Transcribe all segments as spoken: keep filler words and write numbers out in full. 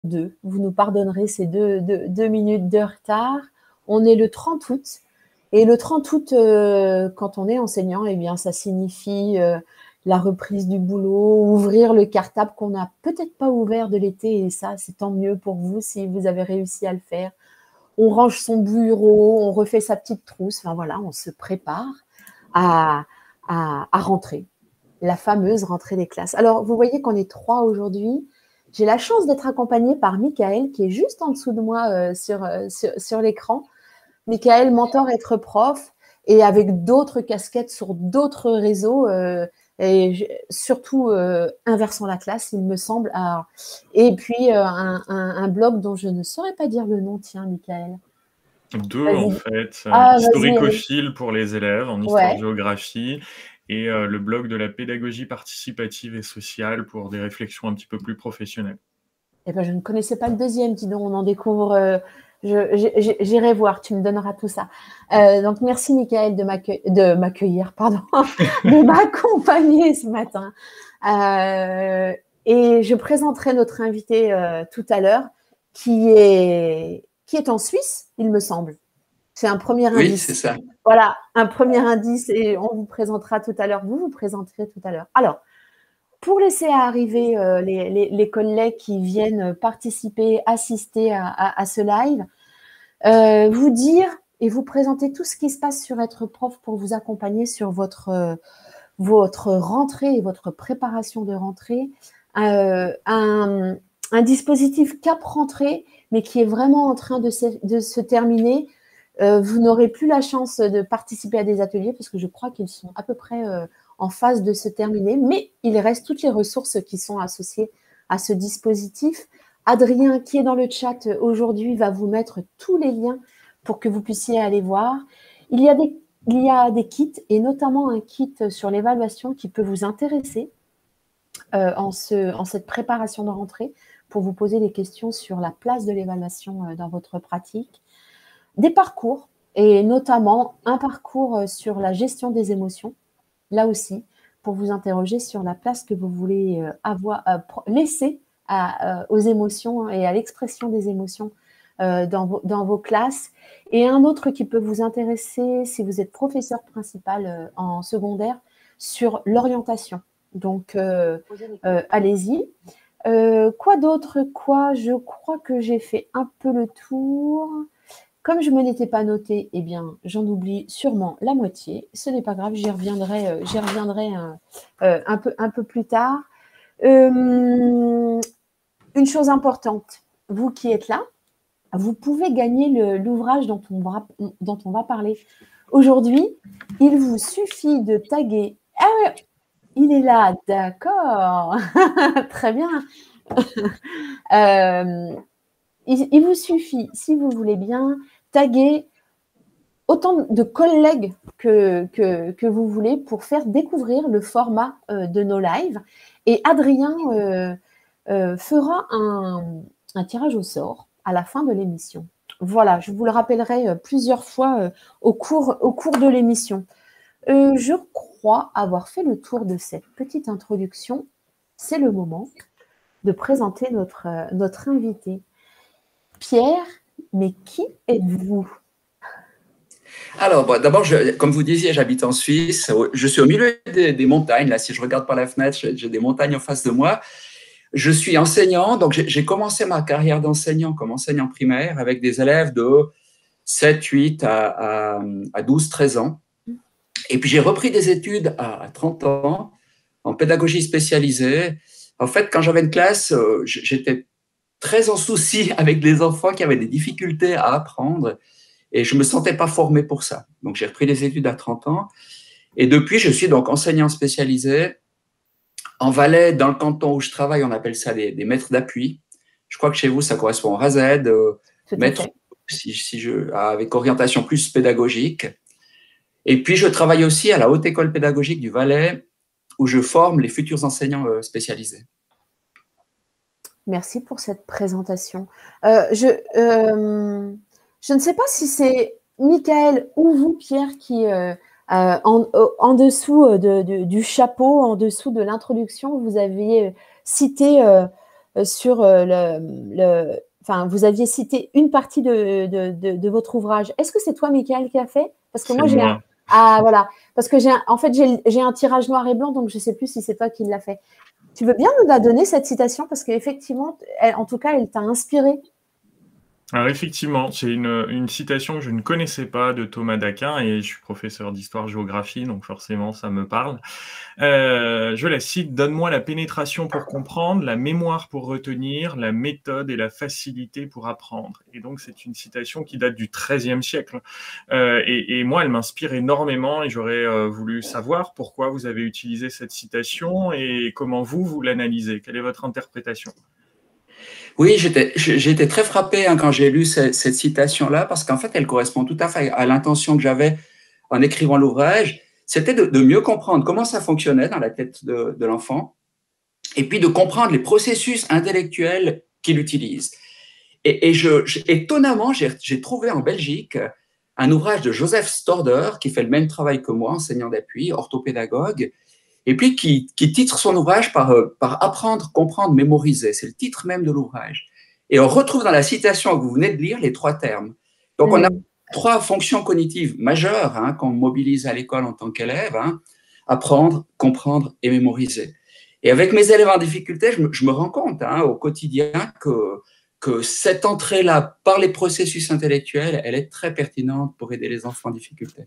deux. Vous nous pardonnerez ces deux, deux, deux minutes de retard. On est le trente août. Et le trente août, euh, quand on est enseignant, eh bien, ça signifie euh, la reprise du boulot, ouvrir le cartable qu'on n'a peut-être pas ouvert de l'été. Et ça, c'est tant mieux pour vous si vous avez réussi à le faire. On range son bureau, on refait sa petite trousse. Enfin voilà, on se prépare à, à, à rentrer. La fameuse rentrée des classes. Alors, vous voyez qu'on est trois aujourd'hui. J'ai la chance d'être accompagnée par Michael, qui est juste en dessous de moi euh, sur, euh, sur, sur l'écran. Michael, mentor, être prof, et avec d'autres casquettes sur d'autres réseaux, euh, et surtout euh, inversant la classe, il me semble. Alors, et puis, euh, un, un, un blog dont je ne saurais pas dire le nom, tiens, Michael. Deux, en fait. Ah, Historicophile pour les élèves en histoire-géographie, ouais. et euh, le blog de la pédagogie participative et sociale pour des réflexions un petit peu plus professionnelles. Eh ben, je ne connaissais pas le deuxième, dis donc, on en découvre. Euh, J'irai voir, tu me donneras tout ça. Euh, donc, merci, Michael, de m'accueillir, pardon, de m'accompagner ce matin. Euh, et je présenterai notre invité euh, tout à l'heure, qui est, qui est en Suisse, il me semble. C'est un premier oui, indice. Oui, c'est ça. Voilà, un premier indice, et on vous présentera tout à l'heure. Vous vous présenterez tout à l'heure. Alors, pour laisser arriver euh, les, les, les collègues qui viennent participer, assister à, à, à ce live, euh, vous dire et vous présenter tout ce qui se passe sur Être Prof pour vous accompagner sur votre, euh, votre rentrée et votre préparation de rentrée. Euh, un, un dispositif Cap Rentrée, mais qui est vraiment en train de se, de se terminer. Euh, vous n'aurez plus la chance de participer à des ateliers parce que je crois qu'ils sont à peu près euh, en phase de se terminer, mais il reste toutes les ressources qui sont associées à ce dispositif. Adrien, qui est dans le chat aujourd'hui, va vous mettre tous les liens pour que vous puissiez aller voir. Il y a des, il y a des kits, et notamment un kit sur l'évaluation qui peut vous intéresser euh, en, ce, en cette préparation de rentrée pour vous poser des questions sur la place de l'évaluation euh, dans votre pratique. Des parcours, et notamment un parcours sur la gestion des émotions, là aussi, pour vous interroger sur la place que vous voulez avoir, euh, laisser à, euh, aux émotions et à l'expression des émotions euh, dans, vos, dans vos classes. Et un autre qui peut vous intéresser si vous êtes professeur principal euh, en secondaire, sur l'orientation. Donc, euh, euh, allez-y. Euh, quoi d'autre? Quoi? Je crois que j'ai fait un peu le tour. Comme je ne me l'étais pas noté, eh bien, j'en oublie sûrement la moitié. Ce n'est pas grave, j'y reviendrai, euh, j'y reviendrai un, euh, un, peu, un peu plus tard. Euh, une chose importante, vous qui êtes là, vous pouvez gagner l'ouvrage dont, dont on va parler aujourd'hui. Il vous suffit de taguer... Ah ouais, il est là, d'accord. Très bien. euh, il, il vous suffit, si vous voulez bien, taguer autant de collègues que, que, que vous voulez pour faire découvrir le format euh, de nos lives. Et Adrien euh, euh, fera un, un tirage au sort à la fin de l'émission. Voilà, je vous le rappellerai euh, plusieurs fois euh, au, cours, au cours de l'émission. Euh, je crois avoir fait le tour de cette petite introduction. C'est le moment de présenter notre, euh, notre invité. Pierre, mais qui êtes-vous? Alors, bon, d'abord, comme vous disiez, j'habite en Suisse. Je suis au milieu des, des montagnes. Là, si je regarde par la fenêtre, j'ai des montagnes en face de moi. Je suis enseignant, donc j'ai commencé ma carrière d'enseignant comme enseignant primaire avec des élèves de sept, huit à, à, à douze, treize ans. Et puis, j'ai repris des études à trente ans en pédagogie spécialisée. En fait, quand j'avais une classe, j'étais très en souci avec des enfants qui avaient des difficultés à apprendre. Et je ne me sentais pas formé pour ça. Donc, j'ai repris les études à trente ans. Et depuis, je suis donc enseignant spécialisé. En Valais, dans le canton où je travaille, on appelle ça des, des maîtres d'appui. Je crois que chez vous, ça correspond à R A Z, euh, maître si, si je, avec orientation plus pédagogique. Et puis, je travaille aussi à la Haute École pédagogique du Valais, où je forme les futurs enseignants euh, spécialisés. Merci pour cette présentation. Euh, je... Euh... Je ne sais pas si c'est Michael ou vous, Pierre, qui, euh, euh, en, en dessous de, de, du chapeau, en dessous de l'introduction, vous aviez cité euh, euh, sur euh, le, le… Enfin, vous aviez cité une partie de, de, de, de votre ouvrage. Est-ce que c'est toi, Michael, qui a fait? Parce que moi, j'ai un… Ah, voilà. Parce que j'ai un… en fait, j'ai un tirage noir et blanc, donc je ne sais plus si c'est toi qui l'as fait. Tu veux bien nous la donner, cette citation? Parce qu'effectivement, en tout cas, elle t'a inspiré. Alors effectivement, c'est une, une citation que je ne connaissais pas de Thomas d'Aquin et je suis professeur d'histoire-géographie, donc forcément ça me parle. Euh, je la cite: « Donne-moi la pénétration pour comprendre, la mémoire pour retenir, la méthode et la facilité pour apprendre. » Et donc c'est une citation qui date du treizième siècle. Euh, et, et moi, elle m'inspire énormément et j'aurais euh, voulu savoir pourquoi vous avez utilisé cette citation et comment vous, vous l'analysez. Quelle est votre interprétation? Oui, j'ai été très frappé hein, quand j'ai lu cette, cette citation-là, parce qu'en fait, elle correspond tout à fait à l'intention que j'avais en écrivant l'ouvrage. C'était de, de mieux comprendre comment ça fonctionnait dans la tête de, de l'enfant, et puis de comprendre les processus intellectuels qu'il utilise. Et, et je, je, étonnamment, j'ai trouvé en Belgique un ouvrage de Joseph Storder, qui fait le même travail que moi, enseignant d'appui, orthopédagogue, et puis qui, qui titre son ouvrage par, par « Apprendre, comprendre, mémoriser ». C'est le titre même de l'ouvrage. Et on retrouve dans la citation que vous venez de lire les trois termes. Donc, mmh. on a trois fonctions cognitives majeures hein, qu'on mobilise à l'école en tant qu'élève, hein, apprendre, comprendre et mémoriser. Et avec mes élèves en difficulté, je me, je me rends compte hein, au quotidien que, que cette entrée-là par les processus intellectuels, elle est très pertinente pour aider les enfants en difficulté.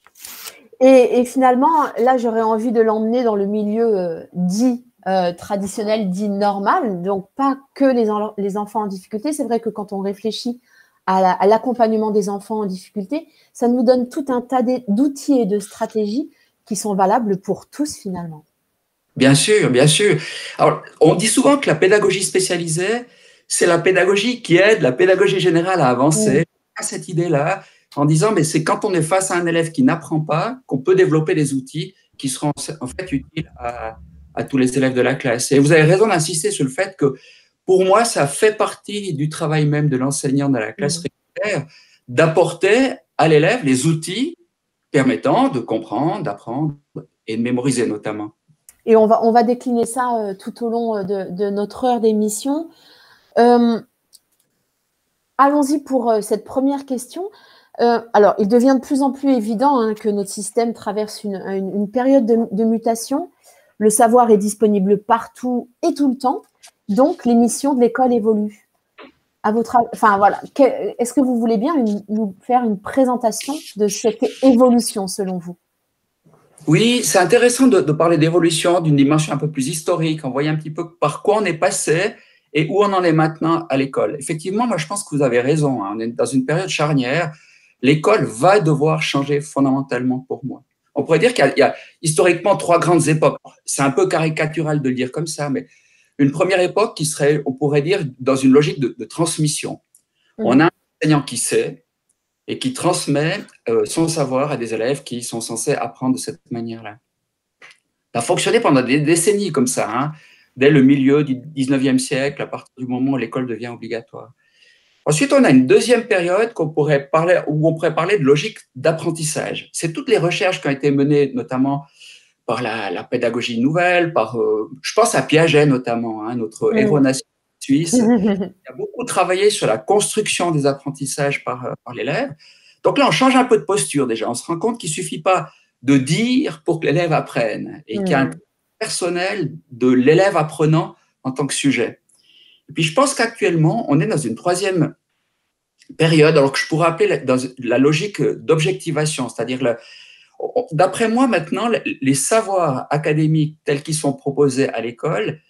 Et, et finalement, là, j'aurais envie de l'emmener dans le milieu euh, dit euh, traditionnel, dit normal, donc pas que les, en, les enfants en difficulté. C'est vrai que quand on réfléchit à l'accompagnement la, des enfants en difficulté, ça nous donne tout un tas d'outils et de stratégies qui sont valables pour tous finalement. Bien sûr, bien sûr. Alors, on dit souvent que la pédagogie spécialisée, c'est la pédagogie qui aide la pédagogie générale à avancer. Mmh. À cette idée-là, en disant, mais c'est quand on est face à un élève qui n'apprend pas qu'on peut développer des outils qui seront en fait utiles à, à tous les élèves de la classe. Et vous avez raison d'insister sur le fait que, pour moi, ça fait partie du travail même de l'enseignant dans la classe régulière, d'apporter à l'élève les outils permettant de comprendre, d'apprendre et de mémoriser notamment. Et on va, on va décliner ça euh, tout au long de, de notre heure d'émission. Euh, Allons-y pour euh, cette première question. Euh, alors, il devient de plus en plus évident hein, que notre système traverse une, une, une période de, de mutation. Le savoir est disponible partout et tout le temps. Donc, les missions de l'école évoluent. À votre, enfin, voilà. Est-ce que vous voulez bien une, nous faire une présentation de cette évolution, selon vous? Oui, c'est intéressant de, de parler d'évolution, d'une dimension un peu plus historique. On voit un petit peu par quoi on est passé et où on en est maintenant à l'école. Effectivement, moi, je pense que vous avez raison. Hein. On est dans une période charnière. L'école va devoir changer fondamentalement pour moi. On pourrait dire qu'il y, y a historiquement trois grandes époques. C'est un peu caricatural de le dire comme ça, mais une première époque qui serait, on pourrait dire, dans une logique de, de transmission. Mmh. On a un enseignant qui sait et qui transmet euh, son savoir à des élèves qui sont censés apprendre de cette manière-là. Ça a fonctionné pendant des décennies comme ça, hein, dès le milieu du dix-neuvième siècle, à partir du moment où l'école devient obligatoire. Ensuite, on a une deuxième période qu'on pourrait parler, où on pourrait parler de logique d'apprentissage. C'est toutes les recherches qui ont été menées, notamment par la, la pédagogie nouvelle, par, euh, je pense à Piaget notamment, hein, notre mmh. héros national suisse, qui a beaucoup travaillé sur la construction des apprentissages par, par l'élève. Donc là, on change un peu de posture déjà. On se rend compte qu'il ne suffit pas de dire pour que l'élève apprenne, et mmh. qu'il y a un personnel de l'élève apprenant en tant que sujet. Et puis, je pense qu'actuellement, on est dans une troisième période, alors que je pourrais appeler dans la logique d'objectivation, c'est-à-dire, d'après moi, maintenant, les savoirs académiques tels qu'ils sont proposés à l'école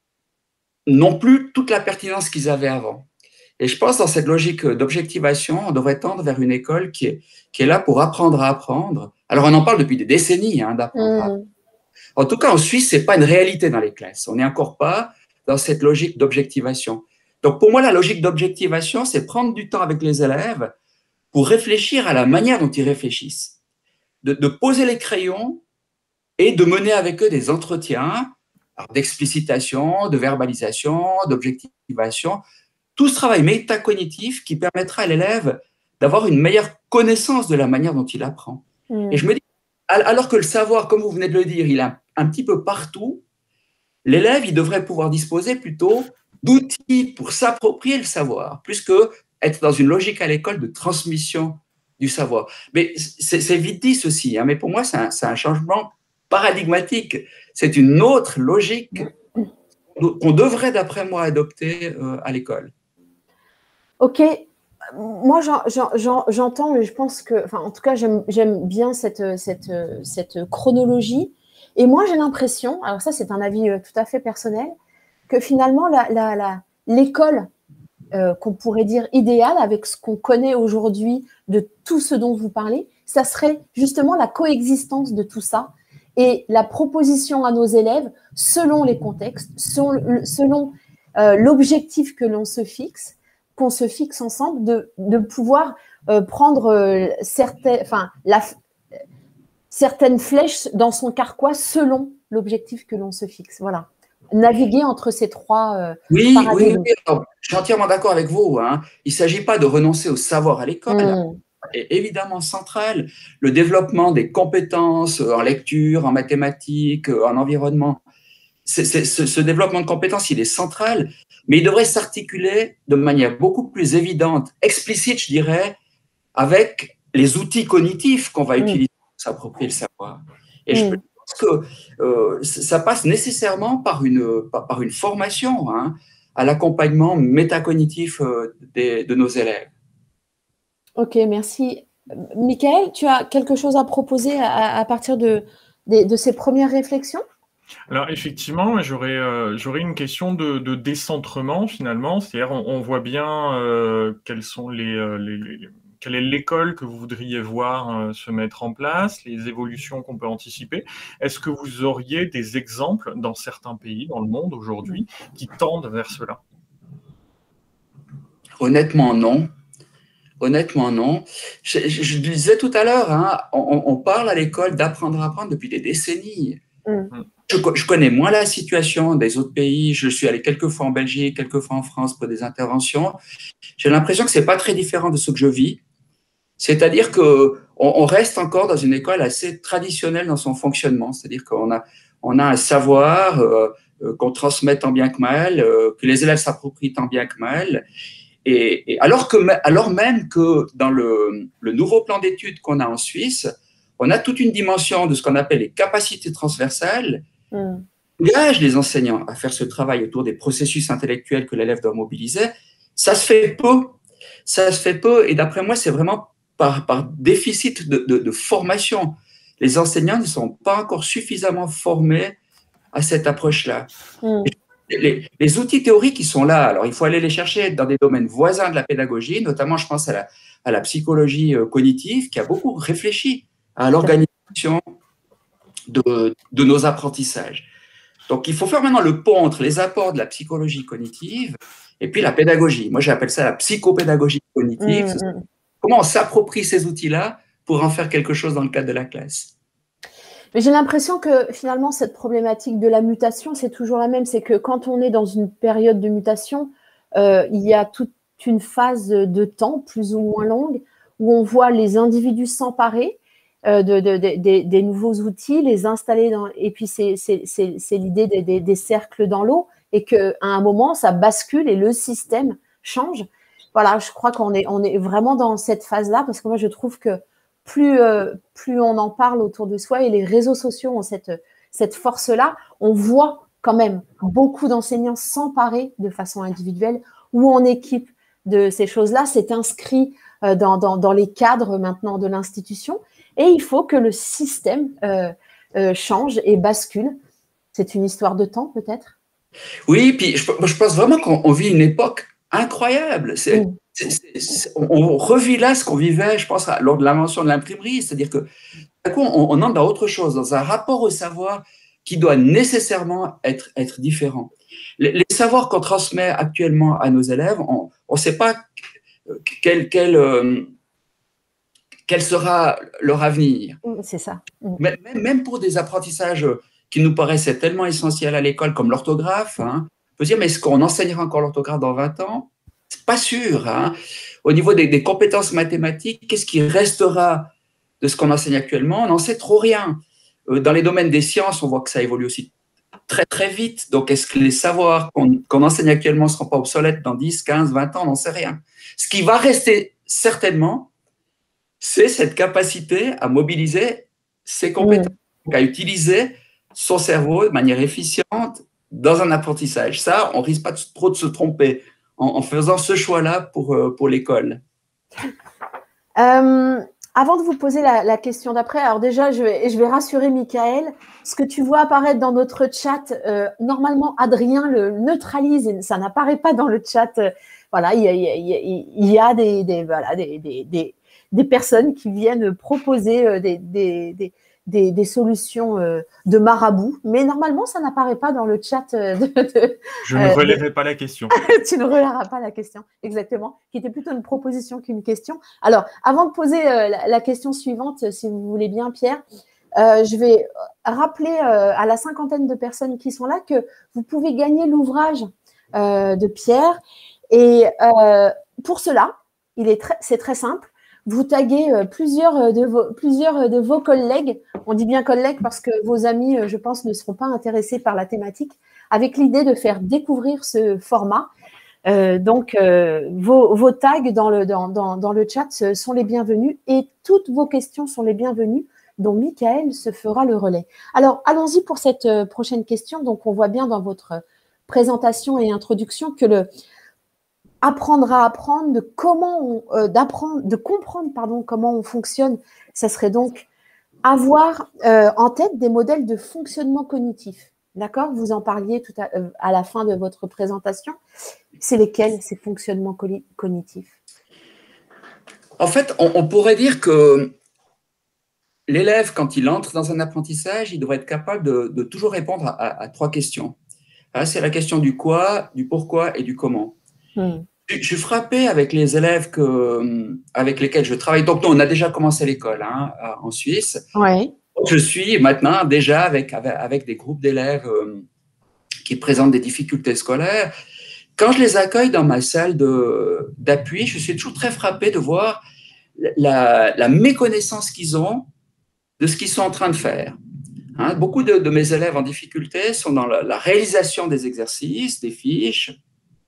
n'ont plus toute la pertinence qu'ils avaient avant. Et je pense, dans cette logique d'objectivation, on devrait tendre vers une école qui est, qui est là pour apprendre à apprendre. Alors, on en parle depuis des décennies, hein, d'apprendre à apprendre. En tout cas, en Suisse, ce n'est pas une réalité dans les classes. On n'est encore pas dans cette logique d'objectivation. Donc, pour moi, la logique d'objectivation, c'est prendre du temps avec les élèves pour réfléchir à la manière dont ils réfléchissent, de, de poser les crayons et de mener avec eux des entretiens d'explicitation, de verbalisation, d'objectivation, tout ce travail métacognitif qui permettra à l'élève d'avoir une meilleure connaissance de la manière dont il apprend. Mmh. Et je me dis, alors que le savoir, comme vous venez de le dire, il est un, un petit peu partout, l'élève, il devrait pouvoir disposer plutôt d'outils pour s'approprier le savoir, plus que être dans une logique à l'école de transmission du savoir. Mais c'est vite dit ceci, hein, mais pour moi, c'est un, un changement paradigmatique. C'est une autre logique qu'on devrait, d'après moi, adopter euh, à l'école. Ok. Moi, j'entends, mais je pense que, enfin, en tout cas, j'aime bien cette, cette, cette chronologie. Et moi, j'ai l'impression, alors ça, c'est un avis tout à fait personnel, que finalement, l'école euh, qu'on pourrait dire idéale, avec ce qu'on connaît aujourd'hui de tout ce dont vous parlez, ça serait justement la coexistence de tout ça et la proposition à nos élèves, selon les contextes, selon, selon euh, l'objectif que l'on se fixe, qu'on se fixe ensemble, de, de pouvoir euh, prendre euh, certaines, enfin, la, euh, certaines flèches dans son carquois selon l'objectif que l'on se fixe. Voilà. Naviguer entre ces trois euh, oui, paradigmes. Oui, oui, je suis entièrement d'accord avec vous. Hein. Il ne s'agit pas de renoncer au savoir à l'école. Mmh. Est évidemment central. Le développement des compétences en lecture, en mathématiques, en environnement. C est, c est, ce, ce développement de compétences, il est central, mais il devrait s'articuler de manière beaucoup plus évidente, explicite, je dirais, avec les outils cognitifs qu'on va mmh. utiliser pour s'approprier le savoir. Et mmh. je pense que euh, ça passe nécessairement par une, par, par une formation hein, à l'accompagnement métacognitif euh, des, de nos élèves. Ok, merci. Michael, tu as quelque chose à proposer à, à partir de, de, de ces premières réflexions ? Alors effectivement, j'aurais euh, j'aurais une question de, de décentrement finalement, c'est-à-dire on, on voit bien euh, quelles sont les, euh, les, les quelle est l'école que vous voudriez voir euh, se mettre en place, les évolutions qu'on peut anticiper. Est-ce que vous auriez des exemples dans certains pays dans le monde aujourd'hui qui tendent vers cela? Honnêtement, non. Honnêtement, non. Je, je, je disais tout à l'heure, hein, on, on parle à l'école d'apprendre à apprendre depuis des décennies. Mm. Je, je connais moins la situation des autres pays. Je suis allé quelques fois en Belgique, quelques fois en France pour des interventions. J'ai l'impression que c'est pas très différent de ce que je vis. C'est-à-dire que on, on reste encore dans une école assez traditionnelle dans son fonctionnement. C'est-à-dire qu'on a, on a un savoir euh, euh, qu'on transmet tant bien que mal, euh, que les élèves s'approprient tant bien que mal. Et, et alors, que, alors même que dans le, le nouveau plan d'études qu'on a en Suisse, on a toute une dimension de ce qu'on appelle les capacités transversales, mm. qui engage les enseignants à faire ce travail autour des processus intellectuels que l'élève doit mobiliser. Ça se fait peu. Ça se fait peu. Et d'après moi, c'est vraiment par, par déficit de, de, de formation. Les enseignants ne sont pas encore suffisamment formés à cette approche-là. Mm. Les, les outils théoriques qui sont là, alors il faut aller les chercher dans des domaines voisins de la pédagogie, notamment je pense à la, à la psychologie cognitive qui a beaucoup réfléchi à l'organisation de, de nos apprentissages. Donc il faut faire maintenant le pont entre les apports de la psychologie cognitive et puis la pédagogie. Moi j'appelle ça la psychopédagogie cognitive. Mmh. Comment on s'approprie ces outils-là pour en faire quelque chose dans le cadre de la classe. Mais j'ai l'impression que finalement, cette problématique de la mutation, c'est toujours la même. C'est que quand on est dans une période de mutation, euh, il y a toute une phase de temps plus ou moins longue où on voit les individus s'emparer euh, de, de, de, de, des nouveaux outils, les installer dans… Et puis, c'est l'idée des, des, des cercles dans l'eau et qu'à un moment, ça bascule et le système change. Voilà, je crois qu'on est, on est vraiment dans cette phase-là parce que moi, je trouve que Plus, euh, plus on en parle autour de soi et les réseaux sociaux ont cette, cette force-là, on voit quand même beaucoup d'enseignants s'emparer de façon individuelle ou en équipe de ces choses-là. C'est inscrit euh, dans, dans, dans les cadres maintenant de l'institution et il faut que le système euh, euh, change et bascule. C'est une histoire de temps peut-être? Oui, puis je, je pense vraiment qu'on vit une époque incroyable. C'est… Mmh. C est, c est, on revit là ce qu'on vivait, je pense, lors de l'invention de l'imprimerie, c'est-à-dire que d'un coup, on, on entre dans autre chose, dans un rapport au savoir qui doit nécessairement être, être différent. Les, les savoirs qu'on transmet actuellement à nos élèves, on ne sait pas quel, quel, euh, quel sera leur avenir. C'est ça. Même, même pour des apprentissages qui nous paraissaient tellement essentiels à l'école, comme l'orthographe, hein, on peut se dire, mais est-ce qu'on enseignera encore l'orthographe dans vingt ans ? C'est pas sûr. Hein. Au niveau des, des compétences mathématiques, qu'est-ce qui restera de ce qu'on enseigne actuellement? On n'en sait trop rien. Euh, dans les domaines des sciences, on voit que ça évolue aussi très très vite. Donc, est-ce que les savoirs qu'on qu'on enseigne actuellement ne seront pas obsolètes dans dix, quinze, vingt ans? On n'en sait rien. Ce qui va rester certainement, c'est cette capacité à mobiliser ses compétences, mmh. à utiliser son cerveau de manière efficiente dans un apprentissage. Ça, on risque pas de, trop de se tromper en, en faisant ce choix-là pour, pour l'école. Euh, avant de vous poser la, la question d'après, alors déjà, je vais, je vais rassurer Michael. Ce que tu vois apparaître dans notre chat, euh, normalement, Adrien le neutralise et ça n'apparaît pas dans le chat. Voilà, il y a, il y a, il y a des, des, voilà, des, des, des, des personnes qui viennent proposer des, des, des, des, des solutions de marabout, mais normalement, ça n'apparaît pas dans le chat. De, de, Je ne relèverai de... pas la question. Tu ne relèveras pas la question, exactement, qui était plutôt une proposition qu'une question. Alors, avant de poser la, la question suivante, si vous voulez bien, Pierre, euh, je vais rappeler euh, à la cinquantaine de personnes qui sont là que vous pouvez gagner l'ouvrage euh, de Pierre. Et euh, pour cela, il est très, c'est très simple. Vous taguez euh, plusieurs, de vos, plusieurs de vos collègues. On dit bien collègues parce que vos amis, euh, je pense, ne seront pas intéressés par la thématique, avec l'idée de faire découvrir ce format. Euh, donc, euh, vos, vos tags dans le, dans, dans, dans le chat sont les bienvenus et toutes vos questions sont les bienvenues, dont Michael se fera le relais. Alors, allons-y pour cette euh, prochaine question. Donc, on voit bien dans votre présentation et introduction que le apprendre à apprendre, de comment on, euh, d'apprendre, de comprendre pardon comment on fonctionne, ça serait donc avoir euh, en tête des modèles de fonctionnement cognitif. D'accord? Vous en parliez tout à, euh, à la fin de votre présentation. C'est lesquels ces fonctionnements cognitifs? En fait, on, on pourrait dire que l'élève, quand il entre dans un apprentissage, il devrait être capable de, de toujours répondre à, à, à trois questions. C'est la question du quoi, du pourquoi et du comment. Hmm. Je suis frappé avec les élèves que, avec lesquels je travaille. Donc, nous, on a déjà commencé l'école hein, en Suisse. Ouais. Je suis maintenant déjà avec, avec, avec des groupes d'élèves euh, qui présentent des difficultés scolaires. Quand je les accueille dans ma salle de, d'appui, je suis toujours très frappé de voir la, la méconnaissance qu'ils ont de ce qu'ils sont en train de faire. Hein, beaucoup de, de mes élèves en difficulté sont dans la, la réalisation des exercices, des fiches.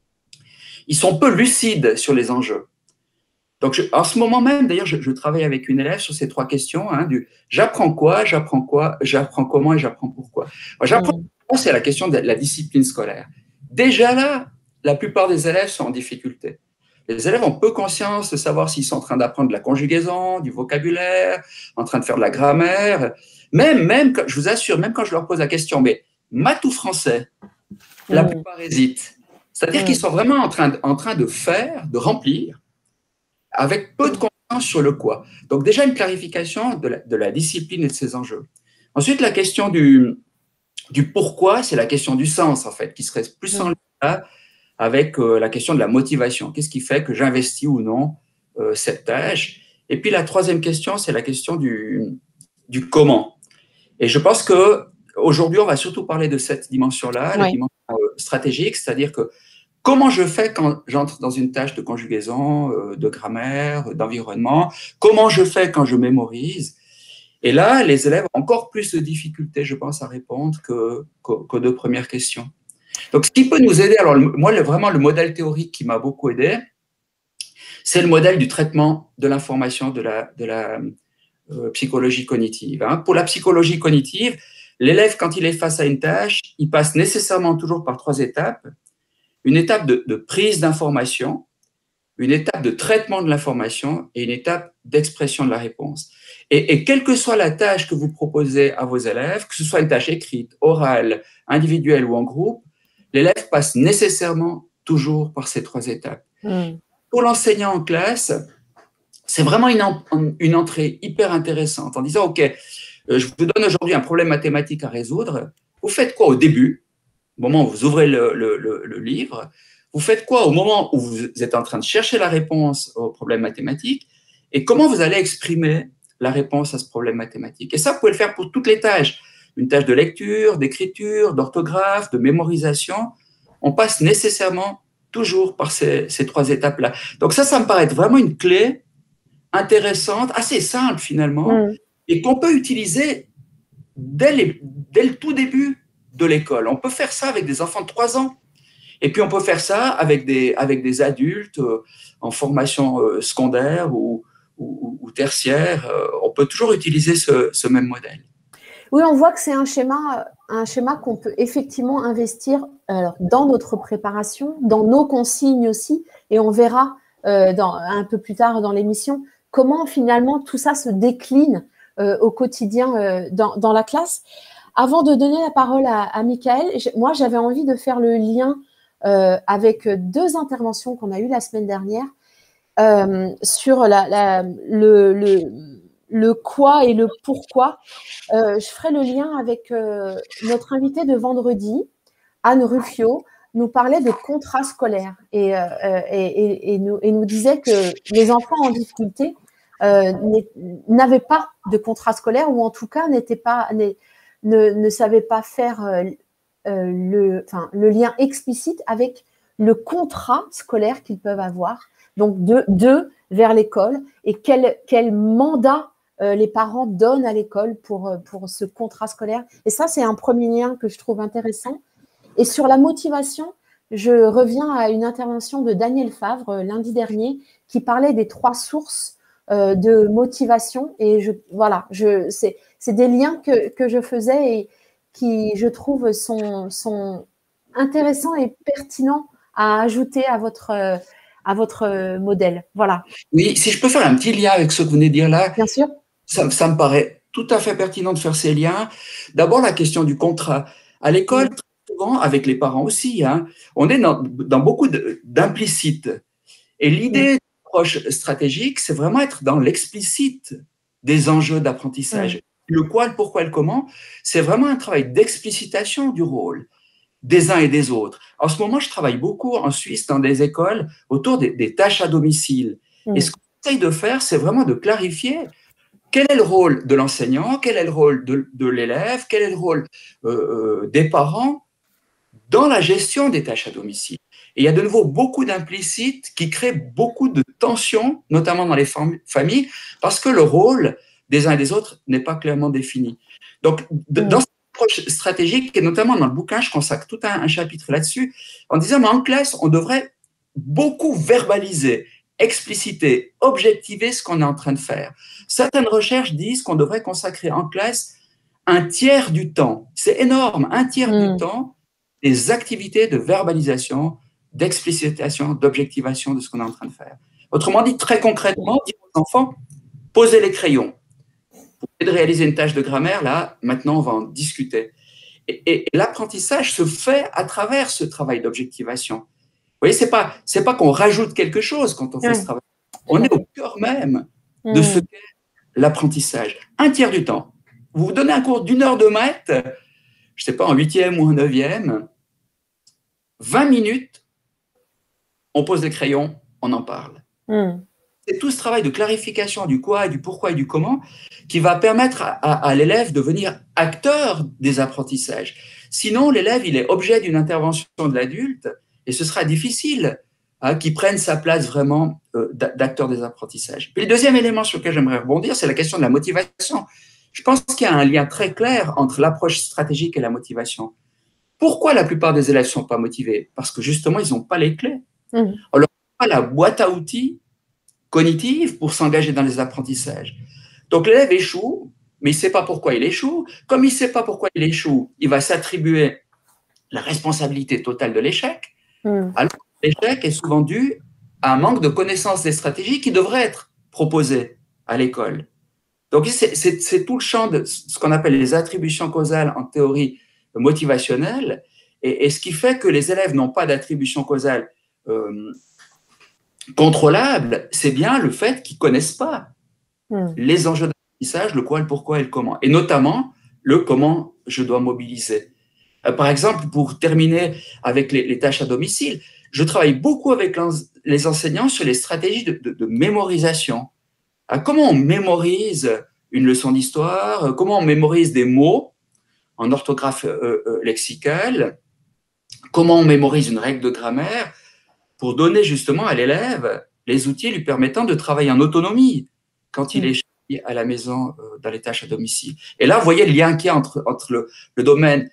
Ils sont peu lucides sur les enjeux. Donc, je, en ce moment même, d'ailleurs, je, je travaille avec une élève sur ces trois questions, hein, du j'apprends quoi, j'apprends quoi, j'apprends comment et j'apprends pourquoi. J'apprends mmh. c'est la question de la discipline scolaire. Déjà là, la plupart des élèves sont en difficulté. Les élèves ont peu conscience de savoir s'ils sont en train d'apprendre de la conjugaison, du vocabulaire, en train de faire de la grammaire. Même, même, je vous assure, même quand je leur pose la question, mais maths ou français, mmh. la plupart hésitent. C'est-à-dire mmh. qu'ils sont vraiment en train, de, en train de faire, de remplir, avec peu de conscience sur le quoi. Donc déjà une clarification de la, de la discipline et de ses enjeux. Ensuite, la question du, du pourquoi, c'est la question du sens, en fait, qui serait plus en lien avec euh, la question de la motivation. Qu'est-ce qui fait que j'investis ou non euh, cette tâche? Et puis la troisième question, c'est la question du, du comment. Et je pense qu'aujourd'hui, on va surtout parler de cette dimension-là, oui. la dimension euh, stratégique, c'est-à-dire que comment je fais quand j'entre dans une tâche de conjugaison, euh, de grammaire, d'environnement? Comment je fais quand je mémorise? Et là, les élèves ont encore plus de difficultés, je pense, à répondre que, qu'aux, qu'aux deux premières questions. Donc, ce qui peut nous aider, alors moi, le, vraiment, le modèle théorique qui m'a beaucoup aidé, c'est le modèle du traitement de l'information de la, de la euh, psychologie cognitive. Hein. Pour la psychologie cognitive, l'élève, quand il est face à une tâche, il passe nécessairement toujours par trois étapes. Une étape de, de prise d'information, une étape de traitement de l'information et une étape d'expression de la réponse. Et, et quelle que soit la tâche que vous proposez à vos élèves, que ce soit une tâche écrite, orale, individuelle ou en groupe, l'élève passe nécessairement toujours par ces trois étapes. Mmh. Pour l'enseignant en classe, c'est vraiment une, en, une entrée hyper intéressante en disant, OK, je vous donne aujourd'hui un problème mathématique à résoudre. Vous faites quoi au début ? Au moment où vous ouvrez le, le, le, le livre, vous faites quoi au moment où vous êtes en train de chercher la réponse au problème mathématique et comment vous allez exprimer la réponse à ce problème mathématique. Et ça, vous pouvez le faire pour toutes les tâches. Une tâche de lecture, d'écriture, d'orthographe, de mémorisation. On passe nécessairement toujours par ces, ces trois étapes-là. Donc ça, ça me paraît être vraiment une clé intéressante, assez simple finalement, mmh. et qu'on peut utiliser dès, les, dès le tout début de l'école. On peut faire ça avec des enfants de trois ans. Et puis, on peut faire ça avec des, avec des adultes euh, en formation euh, secondaire ou, ou, ou tertiaire. Euh, on peut toujours utiliser ce, ce même modèle. Oui, on voit que c'est un schéma, un schéma qu'on peut effectivement investir alors, dans notre préparation, dans nos consignes aussi, et on verra euh, dans, un peu plus tard dans l'émission comment finalement tout ça se décline euh, au quotidien euh, dans, dans la classe. Avant de donner la parole à, à Michael, moi j'avais envie de faire le lien euh, avec deux interventions qu'on a eues la semaine dernière euh, sur la, la, le, le le quoi et le pourquoi. Euh, je ferai le lien avec euh, notre invitée de vendredi, Anne Ruffio, nous parlait de contrat scolaire et, euh, et, et, et, nous, et nous disait que les enfants en difficulté euh, n'avaient pas de contrat scolaire ou en tout cas n'étaient pas, ne, ne savaient pas faire euh, le, enfin, le lien explicite avec le contrat scolaire qu'ils peuvent avoir, donc de, de vers l'école et quel, quel mandat Euh, les parents donnent à l'école pour, pour ce contrat scolaire. Et ça, c'est un premier lien que je trouve intéressant. Et sur la motivation, je reviens à une intervention de Daniel Favre euh, lundi dernier qui parlait des trois sources euh, de motivation. Et je, voilà, je, c'est, c'est des liens que, que je faisais et qui, je trouve, sont, sont intéressants et pertinents à ajouter à votre, à votre modèle. Voilà. Oui, si je peux faire un petit lien avec ce que vous venez de dire là. Bien sûr. Ça, ça me paraît tout à fait pertinent de faire ces liens. D'abord, la question du contrat. À l'école, très souvent, avec les parents aussi, hein, on est dans, dans beaucoup d'implicites. Et l'idée de l'approche stratégique, c'est vraiment être dans l'explicite des enjeux d'apprentissage. Oui. Le quoi, le pourquoi, le comment, c'est vraiment un travail d'explicitation du rôle des uns et des autres. En ce moment, je travaille beaucoup en Suisse dans des écoles autour des, des tâches à domicile. Mm. Et ce qu'on essaye de faire, c'est vraiment de clarifier quel est le rôle de l'enseignant, quel est le rôle de, de l'élève, quel est le rôle euh, des parents dans la gestion des tâches à domicile. Et il y a de nouveau beaucoup d'implicites qui créent beaucoup de tensions, notamment dans les fam- familles, parce que le rôle des uns et des autres n'est pas clairement défini. Donc, de, mmh. dans cette approche stratégique, et notamment dans le bouquin, je consacre tout un, un chapitre là-dessus, en disant, mais en classe, on devrait beaucoup verbaliser, expliciter, objectiver ce qu'on est en train de faire. Certaines recherches disent qu'on devrait consacrer en classe un tiers du temps. C'est énorme, un tiers mmh. du temps des activités de verbalisation, d'explicitation, d'objectivation de ce qu'on est en train de faire. Autrement dit, très concrètement, dire aux enfants, posez les crayons. Pour de réaliser une tâche de grammaire, là, maintenant, on va en discuter. Et, et, et l'apprentissage se fait à travers ce travail d'objectivation. Vous voyez, ce n'est pas, c'est pas qu'on rajoute quelque chose quand on fait mmh. ce travail. On est au cœur même de mmh. ce qu'est l'apprentissage. Un tiers du temps. Vous vous donnez un cours d'une heure de maths, je ne sais pas, en huitième ou en neuvième, vingt minutes, on pose les crayons, on en parle. Mm. C'est tout ce travail de clarification du quoi, et du pourquoi et du comment qui va permettre à, à, à l'élève de devenir acteur des apprentissages. Sinon, l'élève, il est objet d'une intervention de l'adulte et ce sera difficile hein, qu'il prenne sa place vraiment euh, d'acteur des apprentissages. Puis le deuxième élément sur lequel j'aimerais rebondir, c'est la question de la motivation. Je pense qu'il y a un lien très clair entre l'approche stratégique et la motivation. Pourquoi la plupart des élèves ne sont pas motivés? Parce que justement, ils n'ont pas les clés. Mmh. On leur donne pas la boîte à outils cognitive pour s'engager dans les apprentissages. Donc l'élève échoue, mais il ne sait pas pourquoi il échoue. Comme il ne sait pas pourquoi il échoue, il va s'attribuer la responsabilité totale de l'échec. Mmh. Alors l'échec est souvent dû à un manque de connaissance des stratégies qui devraient être proposées à l'école. Donc, c'est, c'est, c'est tout le champ de ce qu'on appelle les attributions causales en théorie motivationnelle. Et, et ce qui fait que les élèves n'ont pas d'attribution causale euh, contrôlable, c'est bien le fait qu'ils ne connaissent pas mmh. les enjeux d'apprentissage, le quoi, le pourquoi et le comment. Et notamment, le comment je dois mobiliser. Euh, par exemple, pour terminer avec les, les tâches à domicile, je travaille beaucoup avec les enseignants sur les stratégies de, de, de mémorisation. Comment on mémorise une leçon d'histoire? Comment on mémorise des mots en orthographe euh, euh, lexicale? Comment on mémorise une règle de grammaire pour donner justement à l'élève les outils lui permettant de travailler en autonomie quand il est à la maison euh, dans les tâches à domicile? Et là, vous voyez le lien qu'il y a entre, entre le, le domaine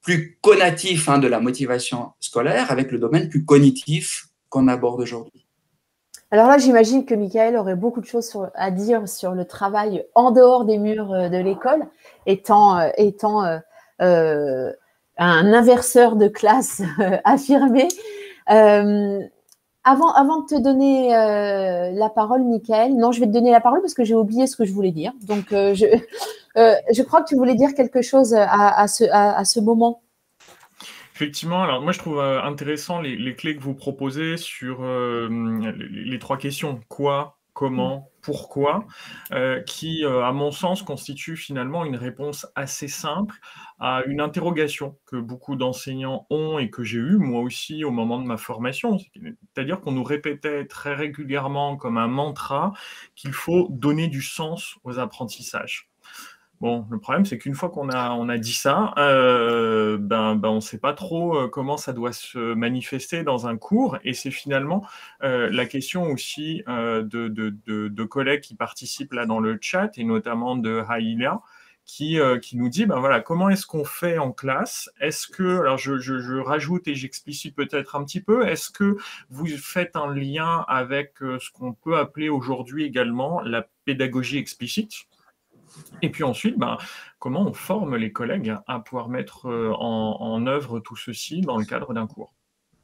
plus conatif hein, de la motivation scolaire avec le domaine plus cognitif qu'on aborde aujourd'hui. Alors là, j'imagine que Michael aurait beaucoup de choses sur, à dire sur le travail en dehors des murs de l'école, étant, euh, étant euh, euh, un inverseur de classe euh, affirmé. Euh, avant, avant de te donner euh, la parole, Michael, non, je vais te donner la parole parce que j'ai oublié ce que je voulais dire. Donc, euh, je, euh, je crois que tu voulais dire quelque chose à, à, ce, à, à ce moment. Effectivement, alors moi je trouve euh, intéressant les, les clés que vous proposez sur euh, les, les trois questions, quoi, comment, pourquoi, euh, qui, euh, à mon sens, constituent finalement une réponse assez simple à une interrogation que beaucoup d'enseignants ont et que j'ai eue moi aussi au moment de ma formation. C'est-à-dire qu'on nous répétait très régulièrement comme un mantra qu'il faut donner du sens aux apprentissages. Bon, le problème, c'est qu'une fois qu'on a, on a dit ça, euh, ben, ben, on ne sait pas trop euh, comment ça doit se manifester dans un cours. Et c'est finalement euh, la question aussi euh, de, de, de, de collègues qui participent là dans le chat, et notamment de Haïla, qui, euh, qui nous dit, ben voilà, comment est-ce qu'on fait en classe? Est-ce que, alors je, je, je rajoute et j'explicite peut-être un petit peu, est-ce que vous faites un lien avec euh, ce qu'on peut appeler aujourd'hui également la pédagogie explicite? Et puis ensuite, ben, comment on forme les collègues à pouvoir mettre en, en œuvre tout ceci dans le cadre d'un cours?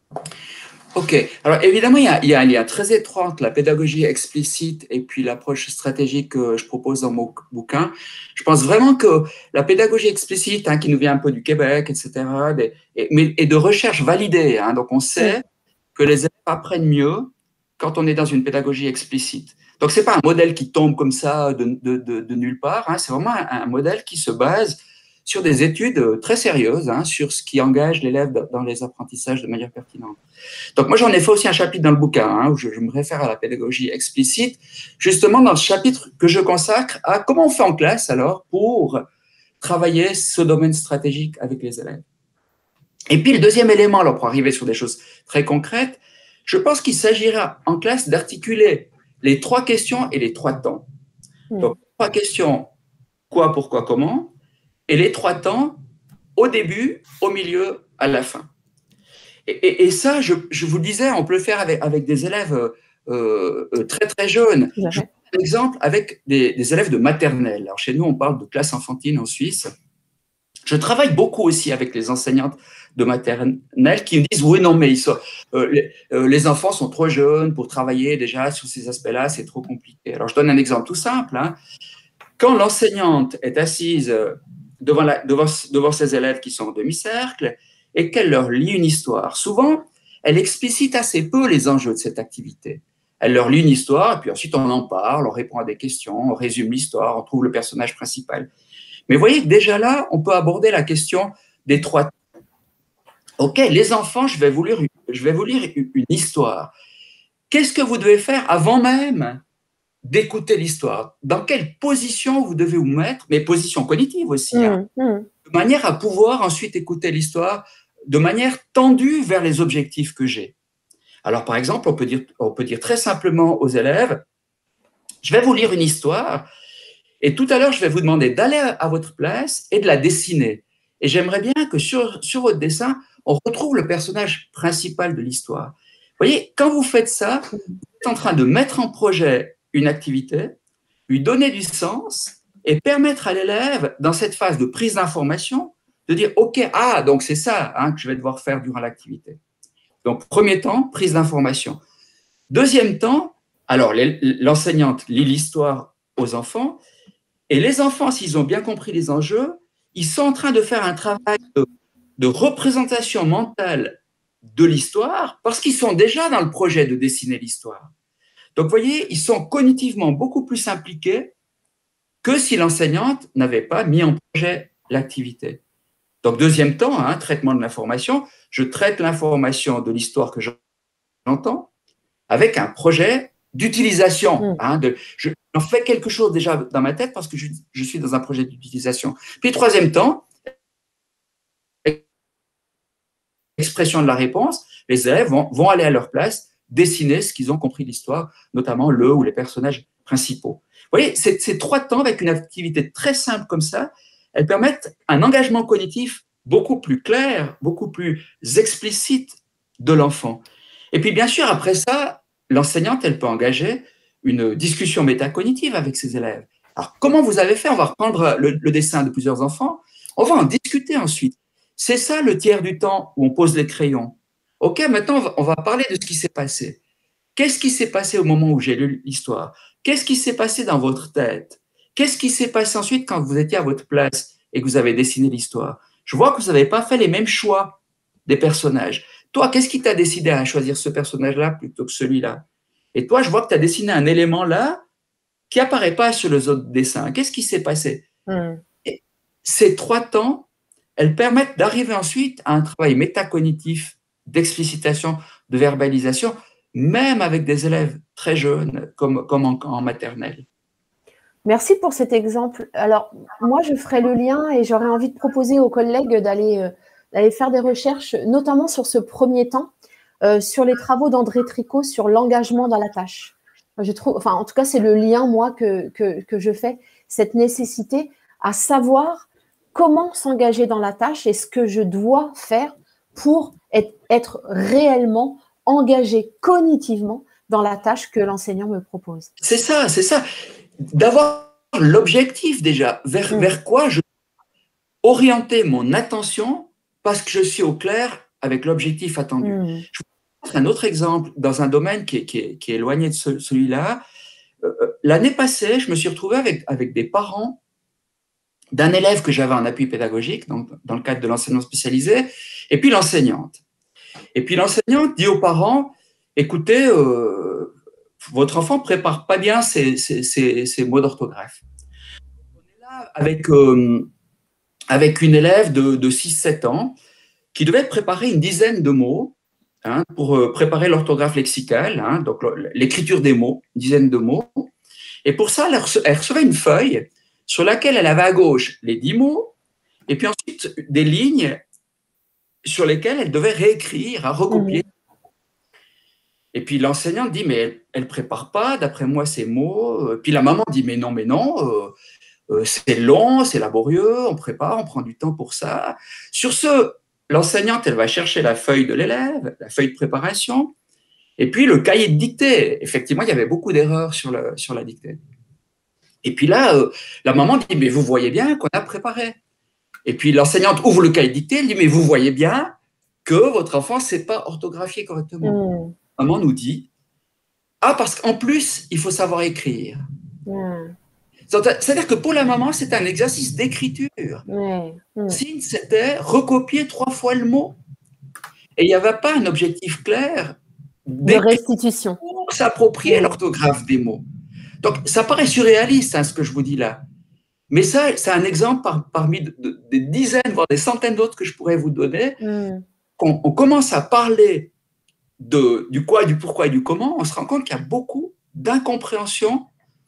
Ok, alors évidemment, il y, a, il y a un lien très étroit entre la pédagogie explicite et puis l'approche stratégique que je propose dans mon bouquin. Je pense vraiment que la pédagogie explicite, hein, qui nous vient un peu du Québec, et cetera, des, et, mais, et de recherche validée, hein, donc on sait que les élèves apprennent mieux quand on est dans une pédagogie explicite. Donc, ce n'est pas un modèle qui tombe comme ça de, de, de, de nulle part, hein, c'est vraiment un, un modèle qui se base sur des études très sérieuses, hein, sur ce qui engage l'élève dans les apprentissages de manière pertinente. Donc, moi, j'en ai fait aussi un chapitre dans le bouquin, hein, où je, je me réfère à la pédagogie explicite, justement dans ce chapitre que je consacre à comment on fait en classe, alors, pour travailler ce domaine stratégique avec les élèves. Et puis, le deuxième élément, alors, pour arriver sur des choses très concrètes, je pense qu'il s'agira en classe d'articuler les trois questions et les trois temps. Donc, trois questions, quoi, pourquoi, comment, et les trois temps, au début, au milieu, à la fin. Et, et, et ça, je, je vous le disais, on peut le faire avec, avec des élèves euh, très, très jeunes. Je prends un exemple avec des, des élèves de maternelle. Alors, chez nous, on parle de classe enfantine en Suisse. Je travaille beaucoup aussi avec les enseignantes de maternelle qui me disent « Oui, non, mais ils sont, euh, les, euh, les enfants sont trop jeunes pour travailler déjà sur ces aspects-là, c'est trop compliqué. » Alors, je donne un exemple tout simple. Hein. Quand l'enseignante est assise devant, la, devant, devant ses élèves qui sont en demi-cercle et qu'elle leur lit une histoire, souvent, elle explicite assez peu les enjeux de cette activité. Elle leur lit une histoire, et puis ensuite on en parle, on répond à des questions, on résume l'histoire, on trouve le personnage principal. Mais vous voyez que déjà là, on peut aborder la question des trois temps. Ok, les enfants, je vais vous lire, je vais vous lire une histoire. Qu'est-ce que vous devez faire avant même d'écouter l'histoire? Dans quelle position vous devez vous mettre, mais position cognitive aussi, mmh, hein, mmh. de manière à pouvoir ensuite écouter l'histoire de manière tendue vers les objectifs que j'ai. Alors, par exemple, on peut dire, on peut dire très simplement aux élèves, je vais vous lire une histoire, et tout à l'heure, je vais vous demander d'aller à votre place et de la dessiner. Et j'aimerais bien que sur, sur votre dessin, on retrouve le personnage principal de l'histoire. Vous voyez, quand vous faites ça, vous êtes en train de mettre en projet une activité, lui donner du sens et permettre à l'élève, dans cette phase de prise d'information, de dire « Ok, ah, donc c'est ça hein, que je vais devoir faire durant l'activité. » Donc, premier temps, prise d'information. Deuxième temps, alors l'enseignante lit l'histoire aux enfants, et les enfants, s'ils ont bien compris les enjeux, ils sont en train de faire un travail de, de représentation mentale de l'histoire parce qu'ils sont déjà dans le projet de dessiner l'histoire. Donc, vous voyez, ils sont cognitivement beaucoup plus impliqués que si l'enseignante n'avait pas mis en projet l'activité. Donc, deuxième temps, hein, traitement de l'information, je traite l'information de l'histoire que j'entends avec un projet d'utilisation. Hein, de, je, J'en fais quelque chose déjà dans ma tête parce que je, je suis dans un projet d'utilisation. Puis, troisième temps, expression de la réponse, les élèves vont, vont aller à leur place, dessiner ce qu'ils ont compris de l'histoire, notamment le ou les personnages principaux. Vous voyez, ces, ces trois temps avec une activité très simple comme ça, elles permettent un engagement cognitif beaucoup plus claire, beaucoup plus explicite de l'enfant. Et puis, bien sûr, après ça, l'enseignante, elle peut engager une discussion métacognitive avec ses élèves. Alors, comment vous avez fait? On va reprendre le, le dessin de plusieurs enfants. On va en discuter ensuite. C'est ça le tiers du temps où on pose les crayons. OK, maintenant, on va, on va parler de ce qui s'est passé. Qu'est-ce qui s'est passé au moment où j'ai lu l'histoire? Qu'est-ce qui s'est passé dans votre tête? Qu'est-ce qui s'est passé ensuite quand vous étiez à votre place et que vous avez dessiné l'histoire? Je vois que vous n'avez pas fait les mêmes choix des personnages. Toi, qu'est-ce qui t'a décidé à choisir ce personnage-là plutôt que celui-là? Et toi, je vois que tu as dessiné un élément là qui apparaît pas sur les autres dessins. Qu'est-ce qui s'est passé? Mm. Et ces trois temps, elles permettent d'arriver ensuite à un travail métacognitif, d'explicitation, de verbalisation, même avec des élèves très jeunes, comme, comme en, en maternelle. Merci pour cet exemple. Alors, moi, je ferai le lien et j'aurais envie de proposer aux collègues d'aller euh, d'aller faire des recherches, notamment sur ce premier temps, euh, sur les travaux d'André Tricot sur l'engagement dans la tâche. Je trouve, enfin, en tout cas, c'est le lien, moi, que, que, que je fais, cette nécessité à savoir comment s'engager dans la tâche et ce que je dois faire pour être, être réellement engagé cognitivement dans la tâche que l'enseignant me propose. C'est ça, c'est ça. D'avoir l'objectif déjà, vers, mmh. vers quoi je orienter mon attention parce que je suis au clair avec l'objectif attendu. Mmh. Je vous montre un autre exemple dans un domaine qui est, qui est, qui est éloigné de ce, celui-là. Euh, l'année passée, je me suis retrouvé avec, avec des parents d'un élève que j'avais en appui pédagogique, donc dans le cadre de l'enseignement spécialisé, et puis l'enseignante. Et puis l'enseignante dit aux parents, écoutez, euh, votre enfant ne prépare pas bien ses, ses, ses, ses mots d'orthographe. On est là avec, euh, avec une élève de, de six sept ans qui devait préparer une dizaine de mots hein, pour euh, préparer l'orthographe lexicale, hein, donc l'écriture des mots, une dizaine de mots. Et pour ça, elle recevait une feuille sur laquelle elle avait à gauche les dix mots et puis ensuite des lignes sur lesquelles elle devait réécrire, à recopier. Mmh. Et puis l'enseignante dit, mais elle ne prépare pas, d'après moi, ces mots. Puis la maman dit, mais non, mais non, euh, euh, c'est long, c'est laborieux, on prépare, on prend du temps pour ça. Sur ce, l'enseignante, elle va chercher la feuille de l'élève, la feuille de préparation, et puis le cahier de dictée. Effectivement, il y avait beaucoup d'erreurs sur, le, sur la dictée. Et puis là, euh, la maman dit, mais vous voyez bien qu'on a préparé. Et puis l'enseignante ouvre le cahier de dictée, elle dit, mais vous voyez bien que votre enfant ne sait pas orthographier correctement. Mmh. Maman nous dit, ah, parce qu'en plus, il faut savoir écrire. Mmh. C'est-à-dire que pour la maman, c'est un exercice d'écriture. Mmh. Mmh. Signe, c'était recopier trois fois le mot. Et il n'y avait pas un objectif clair de restitution pour s'approprier mmh. l'orthographe des mots. Donc, ça paraît surréaliste, hein, ce que je vous dis là. Mais ça, c'est un exemple par, parmi de, de, des dizaines, voire des centaines d'autres que je pourrais vous donner. Mmh. Quand on commence à parler de, du quoi, du pourquoi et du comment, on se rend compte qu'il y a beaucoup d'incompréhension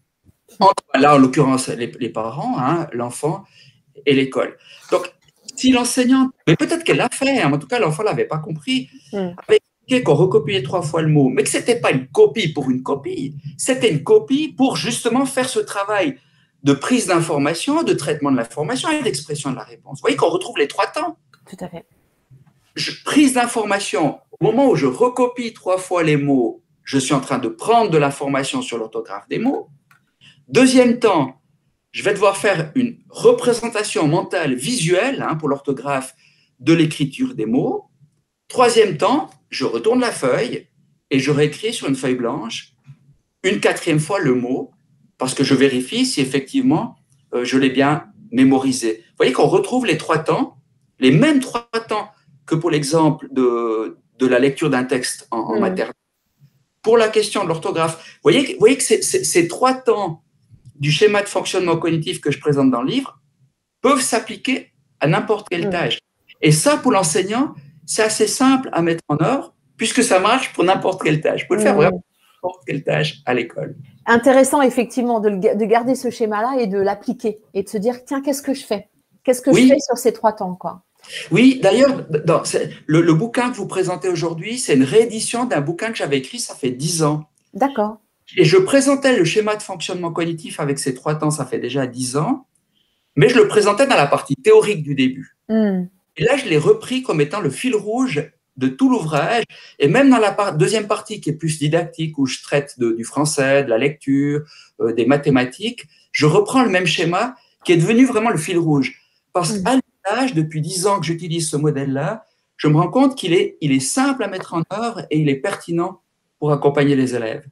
entre, là en l'occurrence, les, les parents, hein, l'enfant et l'école. Donc, si l'enseignante, mais peut-être qu'elle l'a fait, hein, en tout cas, l'enfant ne l'avait pas compris, mmh. avait expliqué qu'on recopiait trois fois le mot, mais que ce n'était pas une copie pour une copie, c'était une copie pour justement faire ce travail de prise d'information, de traitement de l'information et d'expression de la réponse. Vous voyez qu'on retrouve les trois temps. Tout à fait. Je, prise d'information, au moment où je recopie trois fois les mots, je suis en train de prendre de l'information sur l'orthographe des mots. Deuxième temps, je vais devoir faire une représentation mentale visuelle hein, pour l'orthographe de l'écriture des mots. Troisième temps, je retourne la feuille et je réécris sur une feuille blanche une quatrième fois le mot parce que je vérifie si effectivement euh, je l'ai bien mémorisé. Vous voyez qu'on retrouve les trois temps, les mêmes trois temps que pour l'exemple de, de la lecture d'un texte en, en mmh. maternelle. Pour la question de l'orthographe, vous voyez, vous voyez que c'est, c'est, ces trois temps du schéma de fonctionnement cognitif que je présente dans le livre peuvent s'appliquer à n'importe quelle mmh. tâche. Et ça, pour l'enseignant, c'est assez simple à mettre en œuvre puisque ça marche pour n'importe quelle tâche. Vous pouvez le faire vraiment pour n'importe quelle tâche à l'école. Intéressant, effectivement, de, le, de garder ce schéma-là et de l'appliquer et de se dire, tiens, qu'est-ce que je fais? Qu'est-ce que oui. je fais sur ces trois temps, quoi? Oui, d'ailleurs, dans, le, le bouquin que vous présentez aujourd'hui, c'est une réédition d'un bouquin que j'avais écrit, ça fait dix ans. D'accord. Et je présentais le schéma de fonctionnement cognitif avec ces trois temps, ça fait déjà dix ans, mais je le présentais dans la partie théorique du début. Mm. Et là, je l'ai repris comme étant le fil rouge de tout l'ouvrage. Et même dans la part, deuxième partie qui est plus didactique, où je traite de, du français, de la lecture, euh, des mathématiques, je reprends le même schéma qui est devenu vraiment le fil rouge. Parce qu'à l'usage, depuis dix ans que j'utilise ce modèle-là, je me rends compte qu'il est, il est simple à mettre en œuvre et il est pertinent pour accompagner les élèves.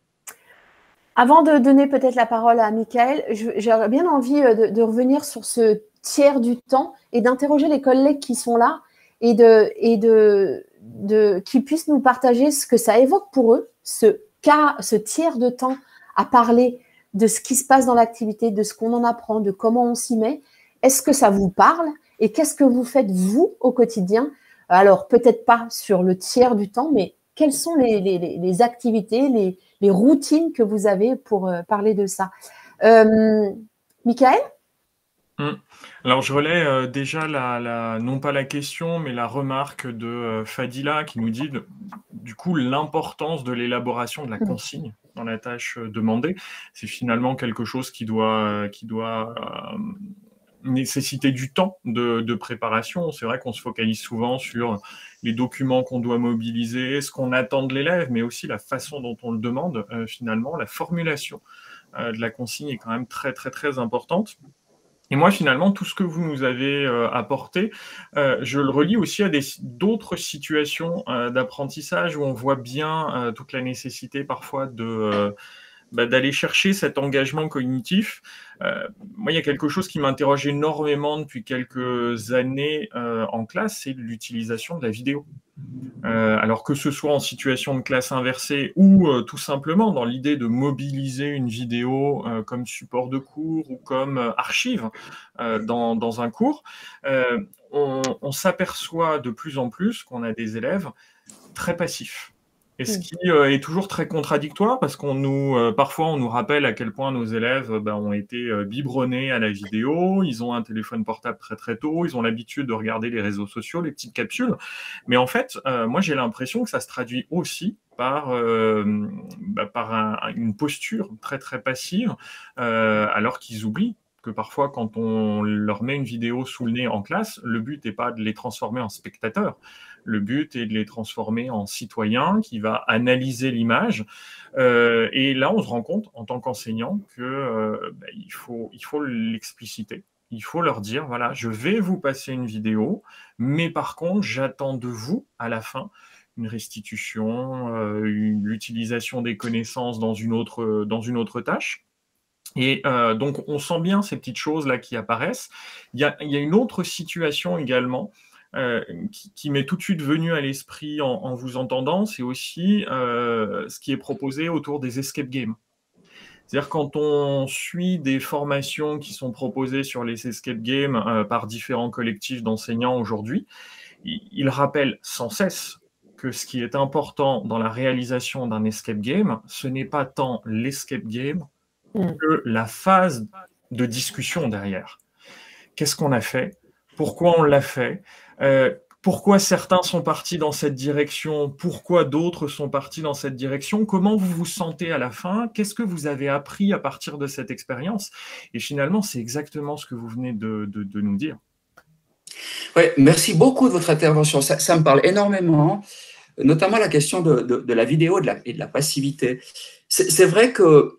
Avant de donner peut-être la parole à Michael, j'aurais bien envie de, de revenir sur ce tiers du temps et d'interroger les collègues qui sont là et, de, et de, de, qu'ils puissent nous partager ce que ça évoque pour eux, ce, cas, ce tiers de temps à parler de ce qui se passe dans l'activité, de ce qu'on en apprend, de comment on s'y met. Est-ce que ça vous parle et qu'est-ce que vous faites, vous, au quotidien? Alors, peut-être pas sur le tiers du temps, mais quelles sont les, les, les activités, les, les routines que vous avez pour euh, parler de ça? euh, Michael? Mmh. Alors, je relais euh, déjà, la, la, non pas la question, mais la remarque de euh, Fadila qui nous dit, de, du coup, l'importance de l'élaboration de la consigne dans la tâche euh, demandée. C'est finalement quelque chose qui doit, euh, qui doit euh, nécessiter du temps de, de préparation. C'est vrai qu'on se focalise souvent sur les documents qu'on doit mobiliser, ce qu'on attend de l'élève, mais aussi la façon dont on le demande. Euh, finalement, la formulation euh, de la consigne est quand même très, très, très importante. Et moi, finalement, tout ce que vous nous avez euh, apporté, euh, je le relie aussi à d'autres situations euh, d'apprentissage où on voit bien euh, toute la nécessité parfois de... Euh, Bah, d'aller chercher cet engagement cognitif. Euh, moi, il y a quelque chose qui m'interroge énormément depuis quelques années euh, en classe, c'est l'utilisation de la vidéo. Euh, alors que ce soit en situation de classe inversée ou euh, tout simplement dans l'idée de mobiliser une vidéo euh, comme support de cours ou comme euh, archive euh, dans, dans un cours, euh, on, on s'aperçoit de plus en plus qu'on a des élèves très passifs. Et ce qui euh, est toujours très contradictoire parce qu'on nous, euh, parfois, on nous rappelle à quel point nos élèves euh, ben, ont été euh, biberonnés à la vidéo, ils ont un téléphone portable très très tôt, ils ont l'habitude de regarder les réseaux sociaux, les petites capsules. Mais en fait, euh, moi, j'ai l'impression que ça se traduit aussi par, euh, bah, par un, une posture très très passive, euh, alors qu'ils oublient que parfois, quand on leur met une vidéo sous le nez en classe, le but n'est pas de les transformer en spectateurs. Le but est de les transformer en citoyens qui va analyser l'image. Euh, et là, on se rend compte, en tant qu'enseignant, qu'il euh, bah, faut, il faut l'expliciter. Il faut leur dire, voilà, je vais vous passer une vidéo, mais par contre, j'attends de vous, à la fin, une restitution, euh, l'utilisation des connaissances dans une autre, dans une autre tâche. Et euh, donc, on sent bien ces petites choses-là qui apparaissent. Il y a, il y a une autre situation également euh, qui, qui m'est tout de suite venue à l'esprit en, en vous entendant, c'est aussi euh, ce qui est proposé autour des escape games. C'est-à-dire quand on suit des formations qui sont proposées sur les escape games euh, par différents collectifs d'enseignants aujourd'hui, ils, ils rappellent sans cesse que ce qui est important dans la réalisation d'un escape game, ce n'est pas tant l'escape game, que la phase de discussion derrière. Qu'est-ce qu'on a fait? Pourquoi on l'a fait? euh, Pourquoi certains sont partis dans cette direction? Pourquoi d'autres sont partis dans cette direction? Comment vous vous sentez à la fin? Qu'est-ce que vous avez appris à partir de cette expérience? Et finalement, c'est exactement ce que vous venez de, de, de nous dire. Oui, merci beaucoup de votre intervention. Ça, ça me parle énormément, notamment la question de, de, de la vidéo de la, et de la passivité. C'est vrai que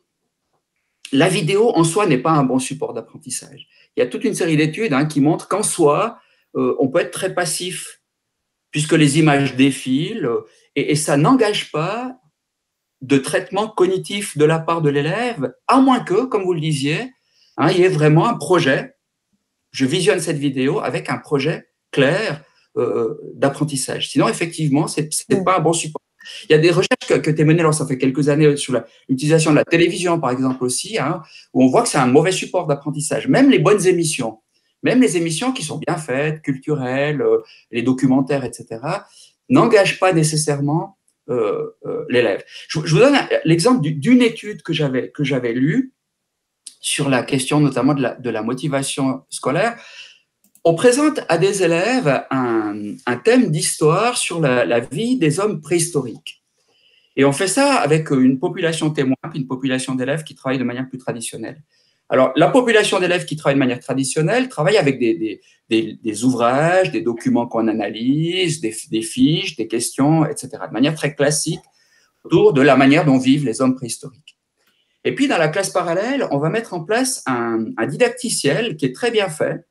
la vidéo en soi n'est pas un bon support d'apprentissage. Il y a toute une série d'études hein, qui montrent qu'en soi, euh, on peut être très passif puisque les images défilent et, et ça n'engage pas de traitement cognitif de la part de l'élève, à moins que, comme vous le disiez, hein, il y ait vraiment un projet. Je visionne cette vidéo avec un projet clair euh, d'apprentissage. Sinon, effectivement, ce n'est pas un bon support. Il y a des recherches que, que tu as menées, alors ça fait quelques années, sur l'utilisation de la télévision, par exemple, aussi, hein, où on voit que c'est un mauvais support d'apprentissage. Même les bonnes émissions, même les émissions qui sont bien faites, culturelles, euh, les documentaires, et cetera, n'engagent pas nécessairement euh, euh, l'élève. Je, je vous donne l'exemple d'une étude que j'avais que j'avais lue sur la question notamment de la, de la motivation scolaire. On présente à des élèves un, un thème d'histoire sur la, la vie des hommes préhistoriques. Et on fait ça avec une population témoin, puis une population d'élèves qui travaillent de manière plus traditionnelle. Alors, la population d'élèves qui travaillent de manière traditionnelle travaille avec des, des, des, des ouvrages, des documents qu'on analyse, des, des fiches, des questions, et cetera, de manière très classique autour de la manière dont vivent les hommes préhistoriques. Et puis, dans la classe parallèle, on va mettre en place un, un didacticiel qui est très bien fait,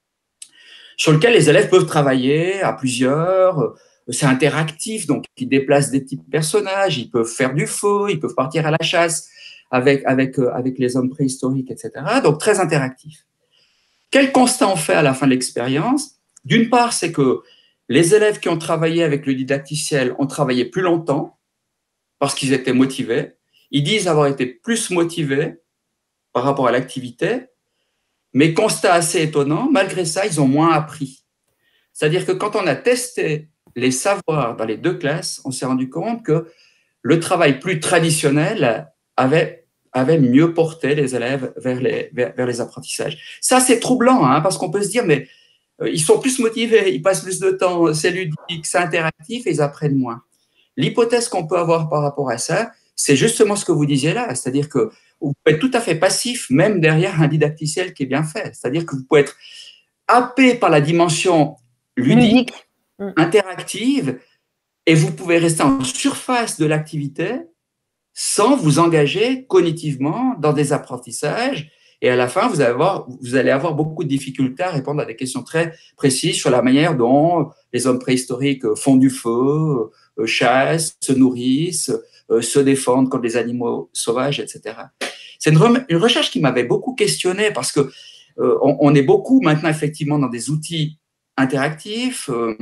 sur lequel les élèves peuvent travailler à plusieurs. C'est interactif, donc ils déplacent des petits personnages, ils peuvent faire du feu, ils peuvent partir à la chasse avec, avec, avec les hommes préhistoriques, et cetera. Donc, très interactif. Quel constat on fait à la fin de l'expérience? D'une part, c'est que les élèves qui ont travaillé avec le didacticiel ont travaillé plus longtemps parce qu'ils étaient motivés. Ils disent avoir été plus motivés par rapport à l'activité, mais constat assez étonnant, malgré ça, ils ont moins appris. C'est-à-dire que quand on a testé les savoirs dans les deux classes, on s'est rendu compte que le travail plus traditionnel avait, avait mieux porté les élèves vers les, vers, vers les apprentissages. Ça, c'est troublant, hein, parce qu'on peut se dire, mais euh, ils sont plus motivés, ils passent plus de temps, c'est ludique, c'est interactif et ils apprennent moins. L'hypothèse qu'on peut avoir par rapport à ça, c'est justement ce que vous disiez là, c'est-à-dire que vous pouvez être tout à fait passif, même derrière un didacticiel qui est bien fait. C'est-à-dire que vous pouvez être happé par la dimension ludique, ludique. interactive, et vous pouvez rester en surface de l'activité sans vous engager cognitivement dans des apprentissages. Et à la fin, vous allez avoir, vous allez avoir beaucoup de difficultés à répondre à des questions très précises sur la manière dont les hommes préhistoriques font du feu, chassent, se nourrissent, se défendent contre les animaux sauvages, et cetera. C'est une, une recherche qui m'avait beaucoup questionné parce que euh, on, on est beaucoup maintenant effectivement dans des outils interactifs, euh,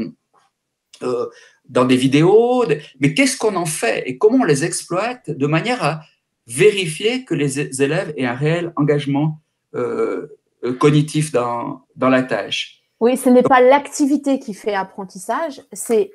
euh, dans des vidéos, mais qu'est-ce qu'on en fait et comment on les exploite de manière à vérifier que les élèves aient un réel engagement euh, cognitif dans, dans la tâche. Oui, ce n'est pas l'activité qui fait apprentissage, c'est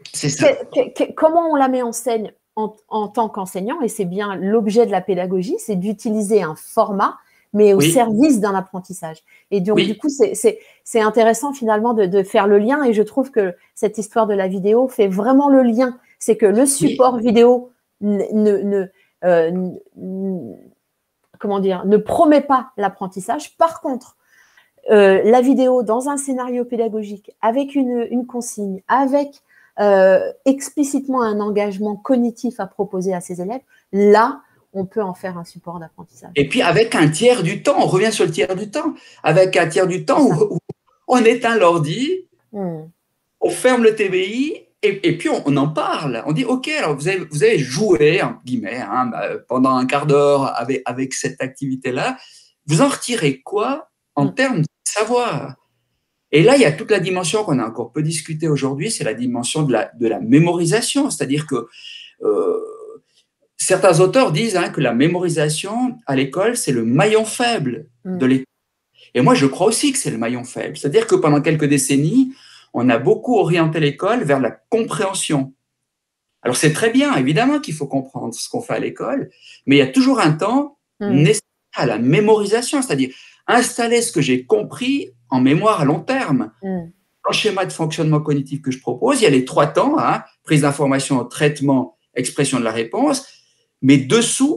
comment on la met en scène en, en tant qu'enseignant, et c'est bien l'objet de la pédagogie, c'est d'utiliser un format, mais au oui. service d'un apprentissage. Et donc, oui. du coup, c'est intéressant finalement de, de faire le lien, et je trouve que cette histoire de la vidéo fait vraiment le lien. C'est que le support oui. vidéo ne, ne, euh, ne, comment dire, ne promet pas l'apprentissage. Par contre, euh, la vidéo dans un scénario pédagogique, avec une, une consigne, avec euh, explicitement un engagement cognitif à proposer à ses élèves, là, on peut en faire un support d'apprentissage. Et puis avec un tiers du temps, on revient sur le tiers du temps, avec un tiers du temps où, où on éteint l'ordi, mmh. on ferme le T V I et, et puis on, on en parle. On dit, OK, alors vous avez, vous avez joué, en guillemets, hein, pendant un quart d'heure avec, avec cette activité-là. Vous en retirez quoi en mmh. termes de savoir? Et là, il y a toute la dimension qu'on a encore peu discutée aujourd'hui, c'est la dimension de la, de la mémorisation. C'est-à-dire que euh, certains auteurs disent hein, que la mémorisation à l'école, c'est le maillon faible mmh. de l'école. Et moi, je crois aussi que c'est le maillon faible. C'est-à-dire que pendant quelques décennies, on a beaucoup orienté l'école vers la compréhension. Alors, c'est très bien, évidemment qu'il faut comprendre ce qu'on fait à l'école, mais il y a toujours un temps mmh. nécessaire à la mémorisation, c'est-à-dire installer ce que j'ai compris en mémoire à long terme. Mmh. Dans le schéma de fonctionnement cognitif que je propose, il y a les trois temps, hein, prise d'information, traitement, expression de la réponse. Mais dessous,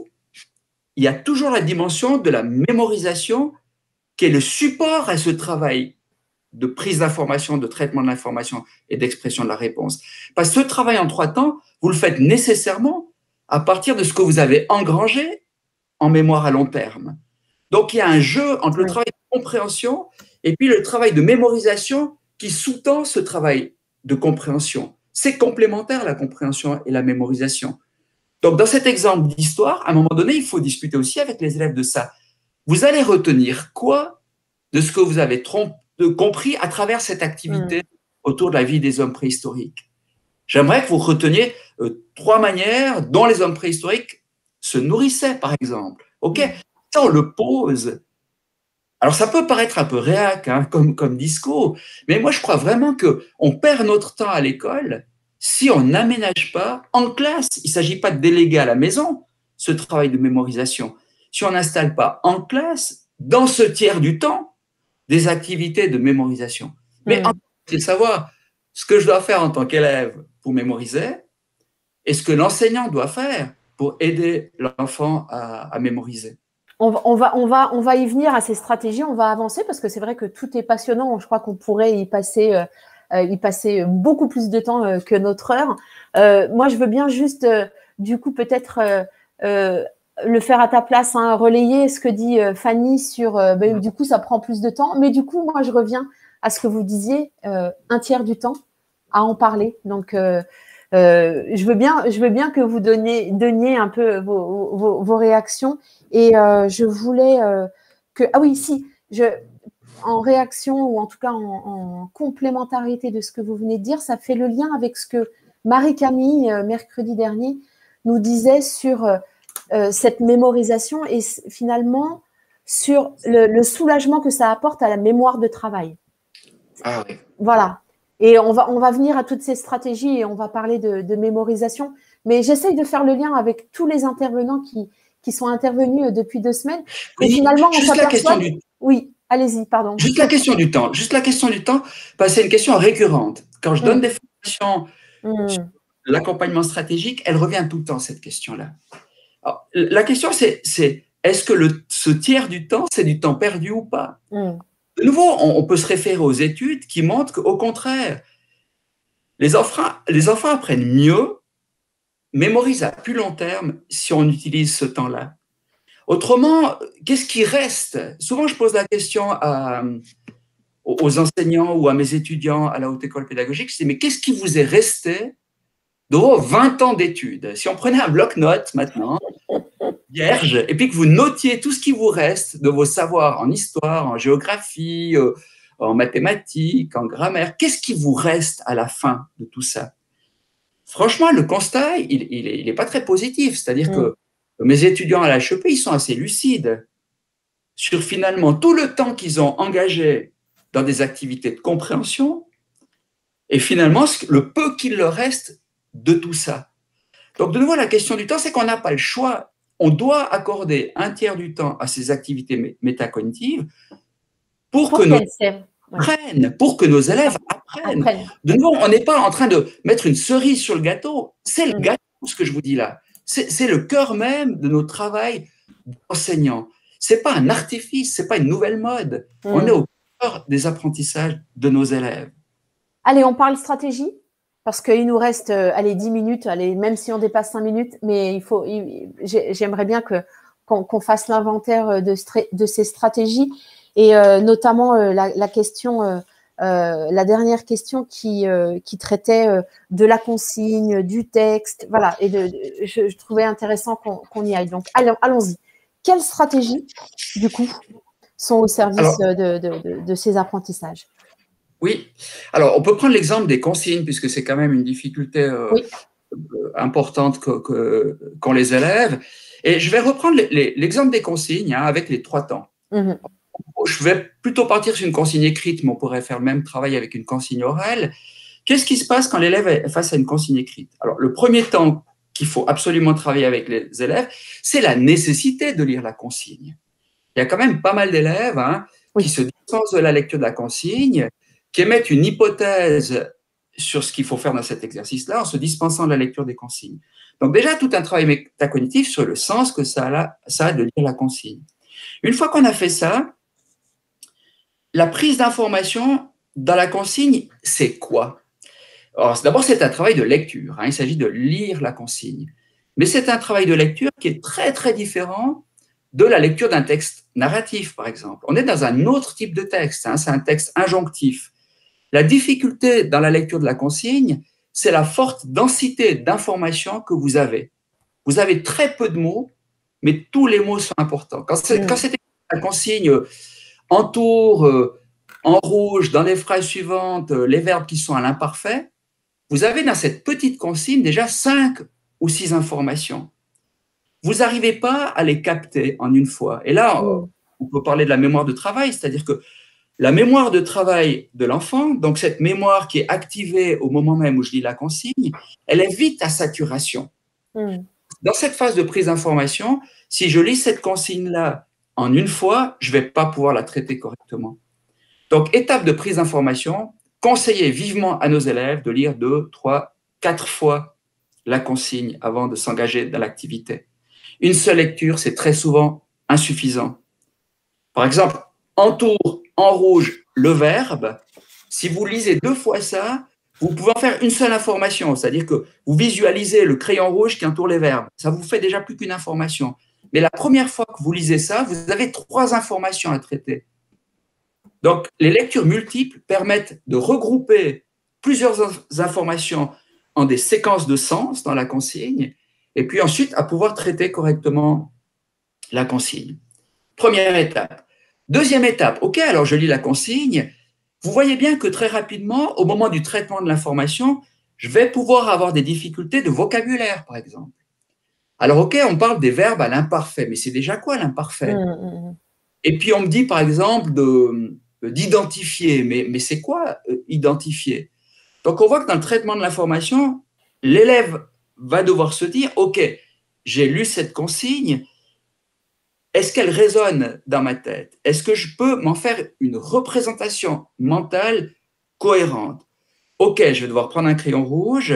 il y a toujours la dimension de la mémorisation qui est le support à ce travail de prise d'information, de traitement de l'information et d'expression de la réponse. Parce que ce travail en trois temps, vous le faites nécessairement à partir de ce que vous avez engrangé en mémoire à long terme. Donc, il y a un jeu entre le travail de compréhension et puis le travail de mémorisation qui sous-tend ce travail de compréhension. C'est complémentaire, la compréhension et la mémorisation. Donc, dans cet exemple d'histoire, à un moment donné, il faut discuter aussi avec les élèves de ça. Vous allez retenir quoi de ce que vous avez compris à travers cette activité mmh. autour de la vie des hommes préhistoriques? J'aimerais que vous reteniez euh, trois manières dont les hommes préhistoriques se nourrissaient, par exemple. OK, mmh. ça, on le pose. Alors, ça peut paraître un peu réac hein, comme, comme discours, mais moi, je crois vraiment qu'on perd notre temps à l'école si on n'aménage pas en classe. Il ne s'agit pas de déléguer à la maison ce travail de mémorisation. Si on n'installe pas en classe, dans ce tiers du temps, des activités de mémorisation. Mais mmh. c'est savoir ce que je dois faire en tant qu'élève pour mémoriser et ce que l'enseignant doit faire pour aider l'enfant à, à mémoriser. On, on, va, on, va, on va y venir à ces stratégies, on va avancer parce que c'est vrai que tout est passionnant. Je crois qu'on pourrait y passer, euh, y passer beaucoup plus de temps euh, que notre heure. Euh, moi, je veux bien juste, euh, du coup, peut-être euh, euh, le faire à ta place, hein, relayer ce que dit euh, Fanny sur, euh, ben, du coup, ça prend plus de temps. Mais du coup, moi, je reviens à ce que vous disiez, euh, un tiers du temps à en parler. Donc, euh, euh, je veux bien, je veux bien que vous donniez, donniez un peu vos, vos, vos réactions. Et euh, je voulais euh, que… Ah oui, si, je, en réaction ou en tout cas en, en complémentarité de ce que vous venez de dire, ça fait le lien avec ce que Marie-Camille, euh, mercredi dernier, nous disait sur euh, cette mémorisation et finalement sur le, le soulagement que ça apporte à la mémoire de travail. Ah oui. Voilà. Et on va, on va venir à toutes ces stratégies et on va parler de, de mémorisation. Mais j'essaye de faire le lien avec tous les intervenants qui, qui sont intervenus depuis deux semaines. Oui, et finalement, on juste la question s'aperçoit… du… Oui, allez-y, pardon. Juste la question du temps. Juste la question du temps, parce que c'est une question récurrente. Quand je donne Mm. des formations Mm. sur l'accompagnement stratégique, elle revient tout le temps, cette question-là. Alors, la question, c'est, c'est est-ce que le, ce tiers du temps, c'est du temps perdu ou pas? Mm. De nouveau, on, on peut se référer aux études qui montrent qu'au contraire, les enfants, les enfants apprennent mieux, mémorisent à plus long terme si on utilise ce temps-là. Autrement, qu'est-ce qui reste? Souvent, je pose la question à, aux enseignants ou à mes étudiants à la Haute École Pédagogique, je dis, mais qu'est-ce qui vous est resté de vos vingt ans d'études? Si on prenait un bloc-notes maintenant, vierge, et puis que vous notiez tout ce qui vous reste de vos savoirs en histoire, en géographie, euh, en mathématiques, en grammaire, qu'est-ce qui vous reste à la fin de tout ça? Franchement, le constat, il, il, est, il est pas très positif. C'est-à-dire mmh. que mes étudiants à la H E P, ils sont assez lucides sur finalement tout le temps qu'ils ont engagé dans des activités de compréhension et finalement le peu qu'il leur reste de tout ça. Donc, de nouveau, la question du temps, c'est qu'on n'a pas le choix. On doit accorder un tiers du temps à ces activités métacognitives pour, pour que nos apprennent, pour que nos élèves apprennent. apprennent. De nouveau, on n'est pas en train de mettre une cerise sur le gâteau. C'est le gâteau, ce que je vous dis là. C'est le cœur même de notre travail d'enseignant. Ce n'est pas un artifice, ce n'est pas une nouvelle mode. Mm. On est au cœur des apprentissages de nos élèves. Allez, on parle stratégie parce qu'il nous reste, euh, allez, dix minutes, allez, même si on dépasse cinq minutes, mais il faut, j'aimerais bien que, qu'on, qu'on fasse l'inventaire de, de ces stratégies et euh, notamment euh, la, la question, euh, euh, la dernière question qui, euh, qui traitait euh, de la consigne, du texte, voilà, et de, de, je, je trouvais intéressant qu'on, qu'on y aille. Donc, allons, allons-y. Quelles stratégies, du coup, sont au service Alors, de, de, de, de ces apprentissages? Oui, alors on peut prendre l'exemple des consignes, puisque c'est quand même une difficulté euh, oui. importante qu'ont que, que les élèves. Et je vais reprendre l'exemple des consignes hein, avec les trois temps. Mm-hmm. Je vais plutôt partir sur une consigne écrite, mais on pourrait faire le même travail avec une consigne orale. Qu'est-ce qui se passe quand l'élève est face à une consigne écrite? Alors, le premier temps qu'il faut absolument travailler avec les élèves, c'est la nécessité de lire la consigne. Il y a quand même pas mal d'élèves hein, oui. qui se dispensent de la lecture de la consigne, qui émettent une hypothèse sur ce qu'il faut faire dans cet exercice-là en se dispensant de la lecture des consignes. Donc déjà, tout un travail métacognitif sur le sens que ça a, ça a de lire la consigne. Une fois qu'on a fait ça, la prise d'information dans la consigne, c'est quoi? D'abord, c'est un travail de lecture. Hein, il s'agit de lire la consigne. Mais c'est un travail de lecture qui est très, très différent de la lecture d'un texte narratif, par exemple. On est dans un autre type de texte. Hein, c'est un texte injonctif. La difficulté dans la lecture de la consigne, c'est la forte densité d'informations que vous avez. Vous avez très peu de mots, mais tous les mots sont importants. Quand c'est mmh. la consigne entoure euh, en rouge, dans les phrases suivantes, euh, les verbes qui sont à l'imparfait, vous avez dans cette petite consigne déjà cinq ou six informations. Vous n'arrivez pas à les capter en une fois. Et là, mmh. on peut parler de la mémoire de travail, c'est-à-dire que la mémoire de travail de l'enfant, donc cette mémoire qui est activée au moment même où je lis la consigne, elle est vite à saturation. Mmh. Dans cette phase de prise d'information, si je lis cette consigne-là en une fois, je ne vais pas pouvoir la traiter correctement. Donc, étape de prise d'information, conseillez vivement à nos élèves de lire deux, trois, quatre fois la consigne avant de s'engager dans l'activité. Une seule lecture, c'est très souvent insuffisant. Par exemple, entoure en rouge le verbe. Si vous lisez deux fois ça, vous pouvez en faire une seule information, c'est-à-dire que vous visualisez le crayon rouge qui entoure les verbes. Ça vous fait déjà plus qu'une information. Mais la première fois que vous lisez ça, vous avez trois informations à traiter. Donc, les lectures multiples permettent de regrouper plusieurs informations en des séquences de sens dans la consigne, et puis ensuite à pouvoir traiter correctement la consigne. Première étape. Deuxième étape, ok, alors je lis la consigne. Vous voyez bien que très rapidement, au moment du traitement de l'information, je vais pouvoir avoir des difficultés de vocabulaire, par exemple. Alors, ok, on parle des verbes à l'imparfait, mais c'est déjà quoi l'imparfait? mmh. Et puis, on me dit, par exemple, de, d'identifier, mais, mais c'est quoi euh, identifier? Donc, on voit que dans le traitement de l'information, l'élève va devoir se dire, ok, j'ai lu cette consigne, est-ce qu'elle résonne dans ma tête? Est-ce que je peux m'en faire une représentation mentale cohérente? Ok, je vais devoir prendre un crayon rouge,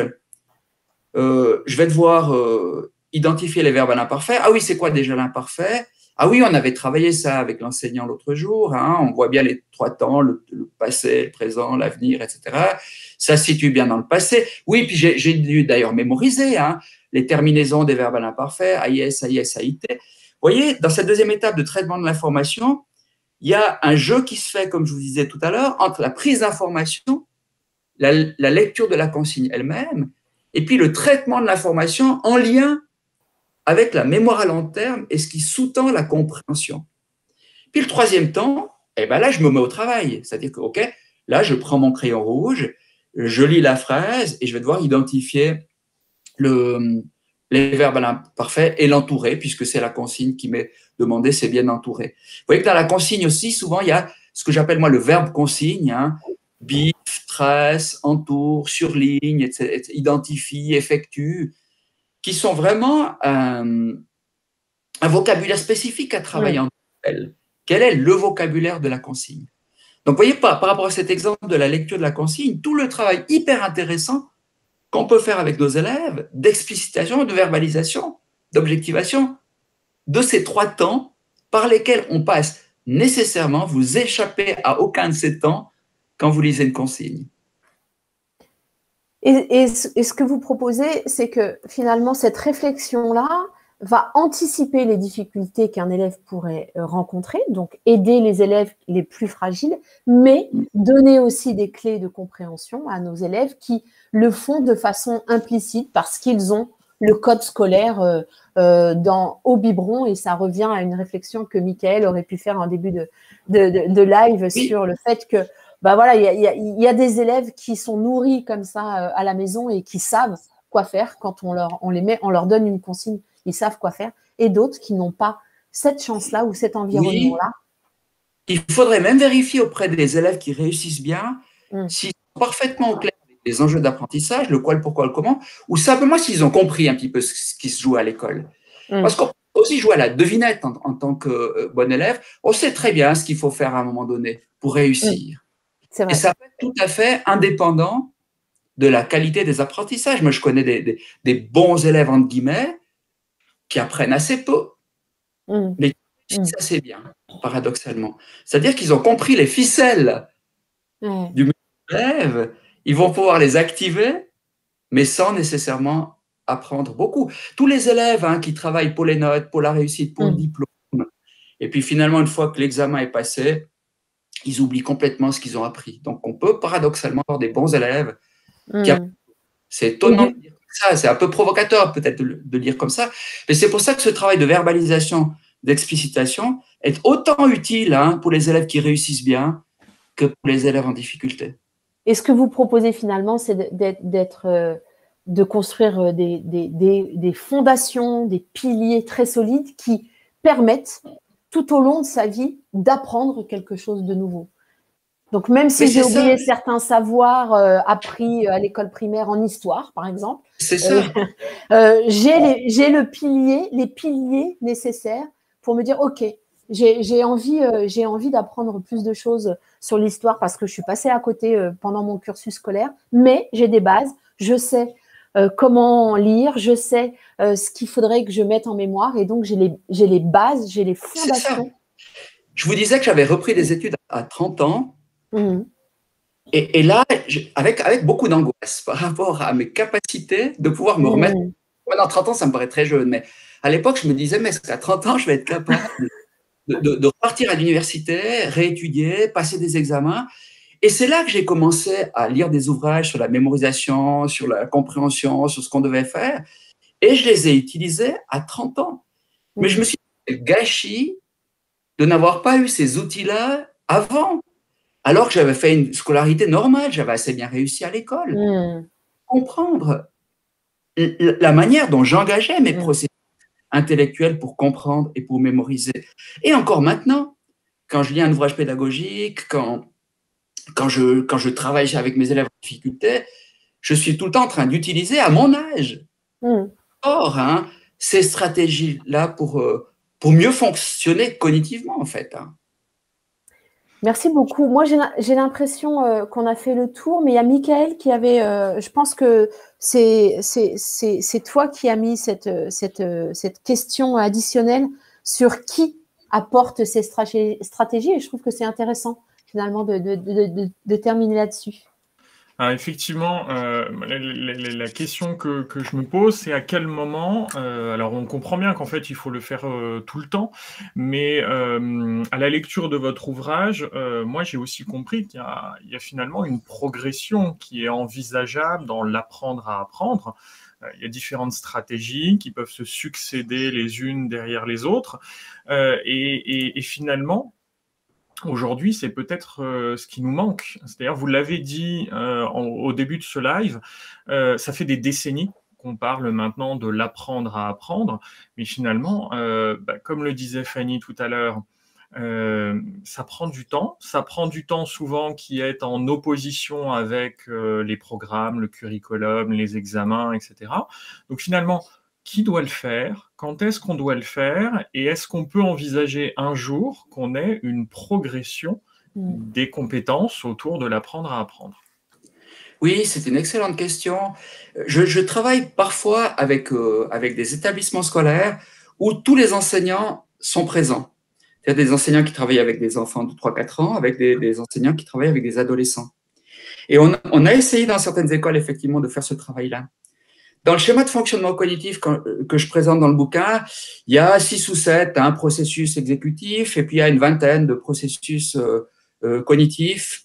euh, je vais devoir euh, identifier les verbes à l'imparfait. Ah oui, c'est quoi déjà l'imparfait? Ah oui, on avait travaillé ça avec l'enseignant l'autre jour, hein, on voit bien les trois temps, le, le passé, le présent, l'avenir, et cetera. Ça se situe bien dans le passé. Oui, puis j'ai, j'ai dû d'ailleurs mémoriser hein, les terminaisons des verbes à l'imparfait, A I S, A I S, A I T. Vous voyez, dans cette deuxième étape de traitement de l'information, il y a un jeu qui se fait, comme je vous disais tout à l'heure, entre la prise d'information, la, la lecture de la consigne elle-même, et puis le traitement de l'information en lien avec la mémoire à long terme et ce qui sous-tend la compréhension. Puis le troisième temps, eh ben là, je me mets au travail. C'est-à-dire que, OK, là, je prends mon crayon rouge, je lis la phrase et je vais devoir identifier le, les verbes à l'imparfait et l'entourer, puisque c'est la consigne qui m'est demandée, c'est bien entouré. Vous voyez que dans la consigne aussi, souvent, il y a ce que j'appelle moi le verbe consigne, hein, bif, trace, entoure, surligne, et cetera, identifie, effectue, qui sont vraiment un, un vocabulaire spécifique à travailler oui. en elle. Quel est le vocabulaire de la consigne? Donc, vous voyez, par, par rapport à cet exemple de la lecture de la consigne, tout le travail hyper intéressant qu'on peut faire avec nos élèves d'explicitation, de verbalisation, d'objectivation, de ces trois temps par lesquels on passe nécessairement, vous échappez à aucun de ces temps quand vous lisez une consigne. Et, et, et ce que vous proposez, c'est que finalement, cette réflexion-là va anticiper les difficultés qu'un élève pourrait rencontrer, donc aider les élèves les plus fragiles, mais donner aussi des clés de compréhension à nos élèves qui le font de façon implicite parce qu'ils ont le code scolaire euh, euh, dans, au biberon, et ça revient à une réflexion que Mickaël aurait pu faire en début de, de, de, de live oui. sur le fait que bah voilà, il y a, y, y a des élèves qui sont nourris comme ça euh, à la maison et qui savent quoi faire quand on leur, on les met, on leur donne une consigne, ils savent quoi faire, et d'autres qui n'ont pas cette chance-là ou cet environnement-là. Oui. Il faudrait même vérifier auprès des élèves qui réussissent bien mmh. s'ils sont parfaitement au clair avec les enjeux d'apprentissage, le quoi, le pourquoi, le comment, ou simplement s'ils ont compris un petit peu ce qui se joue à l'école. Mmh. Parce qu'on peut aussi jouer à la devinette en, en tant que euh, bon élève. On sait très bien ce qu'il faut faire à un moment donné pour réussir. Mmh. C'est vrai. Et ça peut être tout à fait indépendant de la qualité des apprentissages. Moi, je connais des, des, des bons élèves, entre guillemets, qui apprennent assez peu, mmh. mais qui réussissent mmh. assez bien, paradoxalement. C'est-à-dire qu'ils ont compris les ficelles mmh. du élève, ils vont pouvoir les activer, mais sans nécessairement apprendre beaucoup. Tous les élèves hein, qui travaillent pour les notes, pour la réussite, pour mmh. le diplôme, et puis finalement, une fois que l'examen est passé, ils oublient complètement ce qu'ils ont appris. Donc, on peut paradoxalement avoir des bons élèves. Mmh. Qui apprennent. C'est étonnant mmh. de dire ça, c'est un peu provocateur peut-être de, de dire comme ça, mais c'est pour ça que ce travail de verbalisation, d'explicitation est autant utile hein, pour les élèves qui réussissent bien que pour les élèves en difficulté. Et ce que vous proposez finalement, c'est d'être, d'être, euh, de construire des, des, des, des fondations, des piliers très solides qui permettent tout au long de sa vie d'apprendre quelque chose de nouveau. Donc, même si j'ai oublié ça. certains savoirs euh, appris à l'école primaire en histoire, par exemple, c'est ça. Euh, euh, j'ai, les, j'ai le pilier, les piliers nécessaires pour me dire, OK, j'ai, j'ai envie, euh, j'ai envie d'apprendre plus de choses sur l'histoire parce que je suis passée à côté euh, pendant mon cursus scolaire, mais j'ai des bases, je sais euh, comment lire, je sais euh, ce qu'il faudrait que je mette en mémoire et donc j'ai les, j'ai les bases, j'ai les fondations. Je vous disais que j'avais repris des études à trente ans. Mmh. Et, et là, avec, avec beaucoup d'angoisse par rapport à mes capacités de pouvoir me remettre. Mmh. Maintenant, trente ans, ça me paraît très jeune, mais à l'époque, je me disais, mais est-ce qu'à trente ans, je vais être capable de, de, de repartir à l'université, réétudier, passer des examens? Et c'est là que j'ai commencé à lire des ouvrages sur la mémorisation, sur la compréhension, sur ce qu'on devait faire. Et je les ai utilisés à trente ans. Mais je me suis dit, c'est gâchis de n'avoir pas eu ces outils-là avant. Alors que j'avais fait une scolarité normale, j'avais assez bien réussi à l'école. Mmh. Comprendre la manière dont j'engageais mes Mmh. processus intellectuels pour comprendre et pour mémoriser. Et encore maintenant, quand je lis un ouvrage pédagogique, quand, quand, je, quand je travaille avec mes élèves en difficulté, je suis tout le temps en train d'utiliser à mon âge. Mmh. Or, hein, ces stratégies-là pour, pour mieux fonctionner cognitivement, en fait. Hein. Merci beaucoup. Moi, j'ai l'impression euh, qu'on a fait le tour, mais il y a Michael qui avait, euh, je pense que c'est toi qui as mis cette, cette, cette question additionnelle sur qui apporte ces stratégies, et je trouve que c'est intéressant finalement de, de, de, de, de terminer là-dessus. Alors effectivement, euh, la, la, la question que, que je me pose, c'est à quel moment, euh, alors on comprend bien qu'en fait il faut le faire euh, tout le temps, mais euh, à la lecture de votre ouvrage, euh, moi j'ai aussi compris qu'il y, y a finalement une progression qui est envisageable dans l'apprendre à apprendre. Euh, il y a différentes stratégies qui peuvent se succéder les unes derrière les autres, euh, et, et, et finalement, aujourd'hui, c'est peut-être euh, ce qui nous manque. C'est-à-dire, vous l'avez dit euh, en, au début de ce live, euh, ça fait des décennies qu'on parle maintenant de l'apprendre à apprendre, mais finalement, euh, bah, comme le disait Fanny tout à l'heure, euh, ça prend du temps. Ça prend du temps souvent qui est en opposition avec euh, les programmes, le curriculum, les examens, et cetera. Donc finalement, qui doit le faire? Quand est-ce qu'on doit le faire? Et est-ce qu'on peut envisager un jour qu'on ait une progression des compétences autour de l'apprendre à apprendre? Oui, c'est une excellente question. Je, je travaille parfois avec, euh, avec des établissements scolaires où tous les enseignants sont présents. Il y a des enseignants qui travaillent avec des enfants de trois quatre ans, avec des, des enseignants qui travaillent avec des adolescents. Et on, on a essayé dans certaines écoles, effectivement, de faire ce travail-là. Dans le schéma de fonctionnement cognitif que je présente dans le bouquin, il y a six ou sept hein, processus exécutifs et puis il y a une vingtaine de processus euh, euh, cognitifs.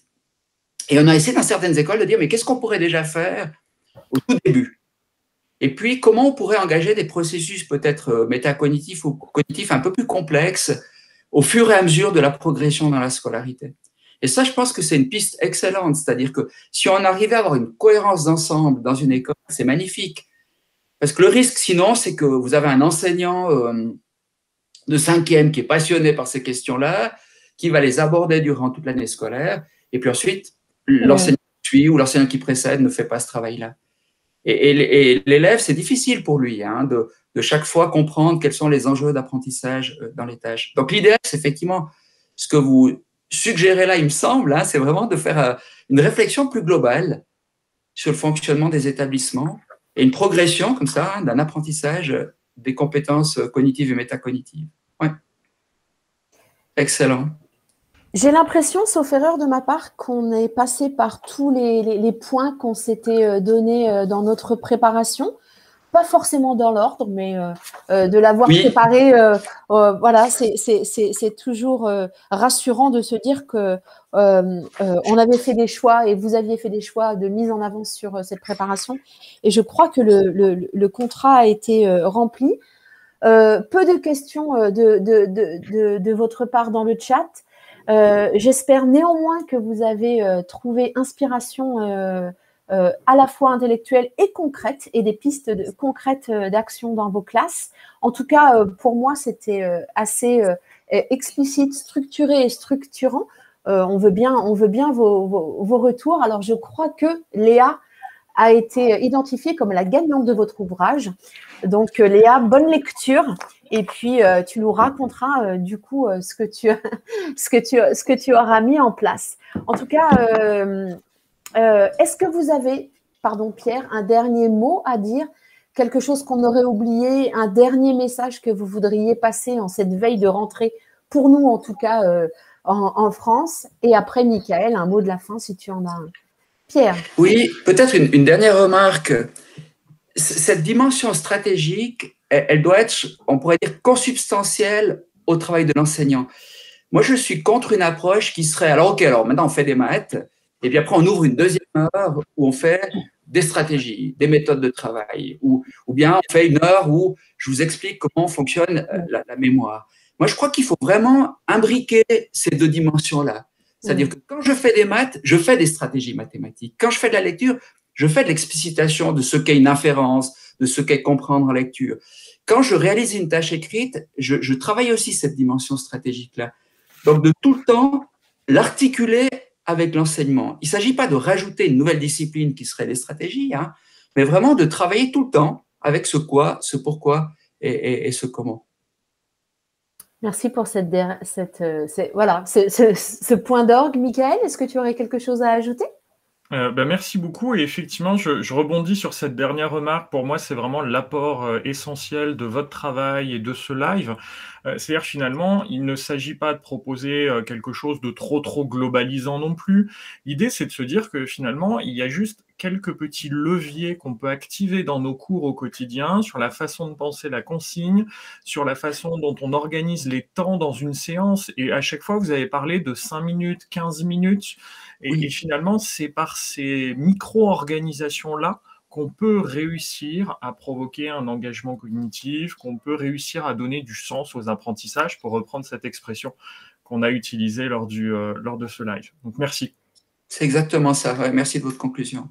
Et on a essayé dans certaines écoles de dire, mais qu'est-ce qu'on pourrait déjà faire au tout début? Et puis, comment on pourrait engager des processus peut-être métacognitifs ou cognitifs un peu plus complexes au fur et à mesure de la progression dans la scolarité? Et ça, je pense que c'est une piste excellente. C'est-à-dire que si on arrivait à avoir une cohérence d'ensemble dans une école, c'est magnifique. Parce que le risque, sinon, c'est que vous avez un enseignant euh, de cinquième qui est passionné par ces questions-là, qui va les aborder durant toute l'année scolaire, et puis ensuite, l'enseignant qui suit ou l'enseignant qui précède ne fait pas ce travail-là. Et, et, et l'élève, c'est difficile pour lui hein, de, de chaque fois comprendre quels sont les enjeux d'apprentissage dans les tâches. Donc l'idéal, c'est effectivement ce que vous suggérez là, il me semble, hein, c'est vraiment de faire une réflexion plus globale sur le fonctionnement des établissements et une progression comme ça hein, d'un apprentissage des compétences cognitives et métacognitives. Ouais. Excellent. J'ai l'impression, sauf erreur de ma part, qu'on est passé par tous les, les, les points qu'on s'était donnés dans notre préparation. Pas forcément dans l'ordre, mais euh, euh, de l'avoir oui. préparé, euh, euh, voilà, c'est toujours euh, rassurant de se dire que euh, euh, on avait fait des choix et vous aviez fait des choix de mise en avant sur euh, cette préparation. Et je crois que le, le, le contrat a été euh, rempli. Euh, peu de questions de, de, de, de, de votre part dans le chat. Euh, J'espère néanmoins que vous avez euh, trouvé inspiration euh, euh, à la fois intellectuelle et concrète et des pistes de, concrètes euh, d'action dans vos classes. En tout cas, euh, pour moi, c'était euh, assez euh, explicite, structuré et structurant. Euh, on veut bien, on veut bien vos, vos, vos retours. Alors, je crois que Léa a été identifiée comme la gagnante de votre ouvrage. Donc, euh, Léa, bonne lecture. Et puis, euh, tu nous raconteras euh, du coup euh, ce, que tu, ce, que tu, ce que tu auras mis en place. En tout cas, euh, euh, est-ce que vous avez pardon, Pierre, un dernier mot à dire, quelque chose qu'on aurait oublié, un dernier message que vous voudriez passer en cette veille de rentrée, pour nous en tout cas euh, en, en France. Et après, Michael, un mot de la fin si tu en as un. Pierre. Oui, peut-être une, une dernière remarque. Cette dimension stratégique, elle, elle doit être, on pourrait dire, consubstantielle au travail de l'enseignant. Moi, je suis contre une approche qui serait, alors ok, alors maintenant on fait des maths, et puis après on ouvre une deuxième heure où on fait des stratégies, des méthodes de travail, ou, ou bien on fait une heure où je vous explique comment fonctionne la, la mémoire. Moi, je crois qu'il faut vraiment imbriquer ces deux dimensions-là. C'est-à-dire que quand je fais des maths, je fais des stratégies mathématiques. Quand je fais de la lecture, je fais de l'explicitation de ce qu'est une inférence, de ce qu'est comprendre en lecture. Quand je réalise une tâche écrite, je, je travaille aussi cette dimension stratégique-là. Donc, de tout le temps, l'articuler avec l'enseignement. Il ne s'agit pas de rajouter une nouvelle discipline qui serait les stratégies, hein, mais vraiment de travailler tout le temps avec ce quoi, ce pourquoi et, et, et ce comment. Merci pour cette, cette, cette, voilà, ce, ce, ce point d'orgue. Michael, est-ce que tu aurais quelque chose à ajouter ? Euh, bah, merci beaucoup et effectivement je, je rebondis sur cette dernière remarque. Pour moi c'est vraiment l'apport euh, essentiel de votre travail et de ce live. Euh, c'est-à-dire finalement il ne s'agit pas de proposer euh, quelque chose de trop trop globalisant non plus. L'idée c'est de se dire que finalement il y a juste quelques petits leviers qu'on peut activer dans nos cours au quotidien sur la façon de penser la consigne, sur la façon dont on organise les temps dans une séance, et à chaque fois vous avez parlé de cinq minutes, quinze minutes. Et, oui. et finalement, c'est par ces micro-organisations-là qu'on peut réussir à provoquer un engagement cognitif, qu'on peut réussir à donner du sens aux apprentissages, pour reprendre cette expression qu'on a utilisée lors, du, euh, lors de ce live. Donc, merci. C'est exactement ça. Ouais, merci de votre conclusion.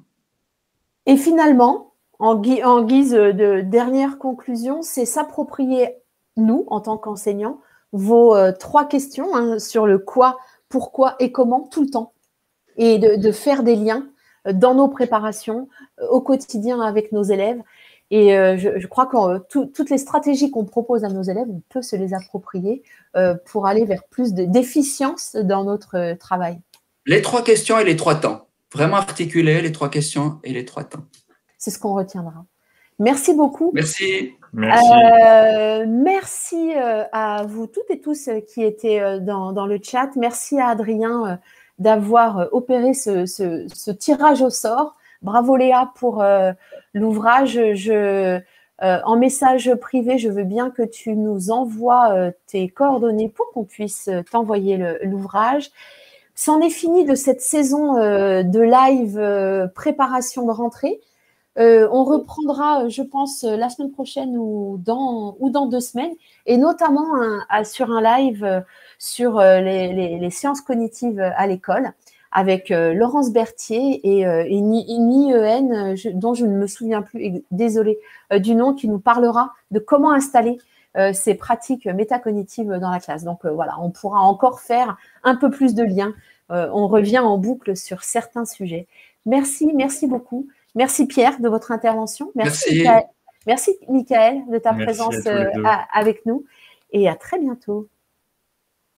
Et finalement, en, gui en guise de dernière conclusion, c'est s'approprier, nous, en tant qu'enseignants, vos euh, trois questions hein, sur le quoi, pourquoi et comment tout le temps. Et de, de faire des liens dans nos préparations au quotidien avec nos élèves. Et euh, je, je crois que euh, tout, toutes les stratégies qu'on propose à nos élèves, on peut se les approprier euh, pour aller vers plus d'efficience dans notre euh, travail. Les trois questions et les trois temps. Vraiment articuler les trois questions et les trois temps. C'est ce qu'on retiendra. Merci beaucoup. Merci. Merci. Euh, merci euh, à vous toutes et tous qui étaient euh, dans, dans le chat. Merci à Adrien euh, d'avoir opéré ce, ce, ce tirage au sort. Bravo Léa pour euh, l'ouvrage. Je, euh, en message privé, je veux bien que tu nous envoies euh, tes coordonnées pour qu'on puisse t'envoyer l'ouvrage. C'en est fini de cette saison euh, de live euh, préparation de rentrée. Euh, on reprendra, je pense, la semaine prochaine ou dans, ou dans deux semaines, et notamment un, à, sur un live euh, sur euh, les, les, les sciences cognitives à l'école avec euh, Laurence Berthier et, euh, et une I E N je, dont je ne me souviens plus, désolée, euh, du nom, qui nous parlera de comment installer euh, ces pratiques métacognitives dans la classe. Donc euh, voilà, on pourra encore faire un peu plus de liens. Euh, on revient en boucle sur certains sujets. Merci, merci beaucoup. Merci Pierre de votre intervention. Merci, merci. Michael. Merci Michael de ta Merci présence à euh, à, avec nous. Et à très bientôt.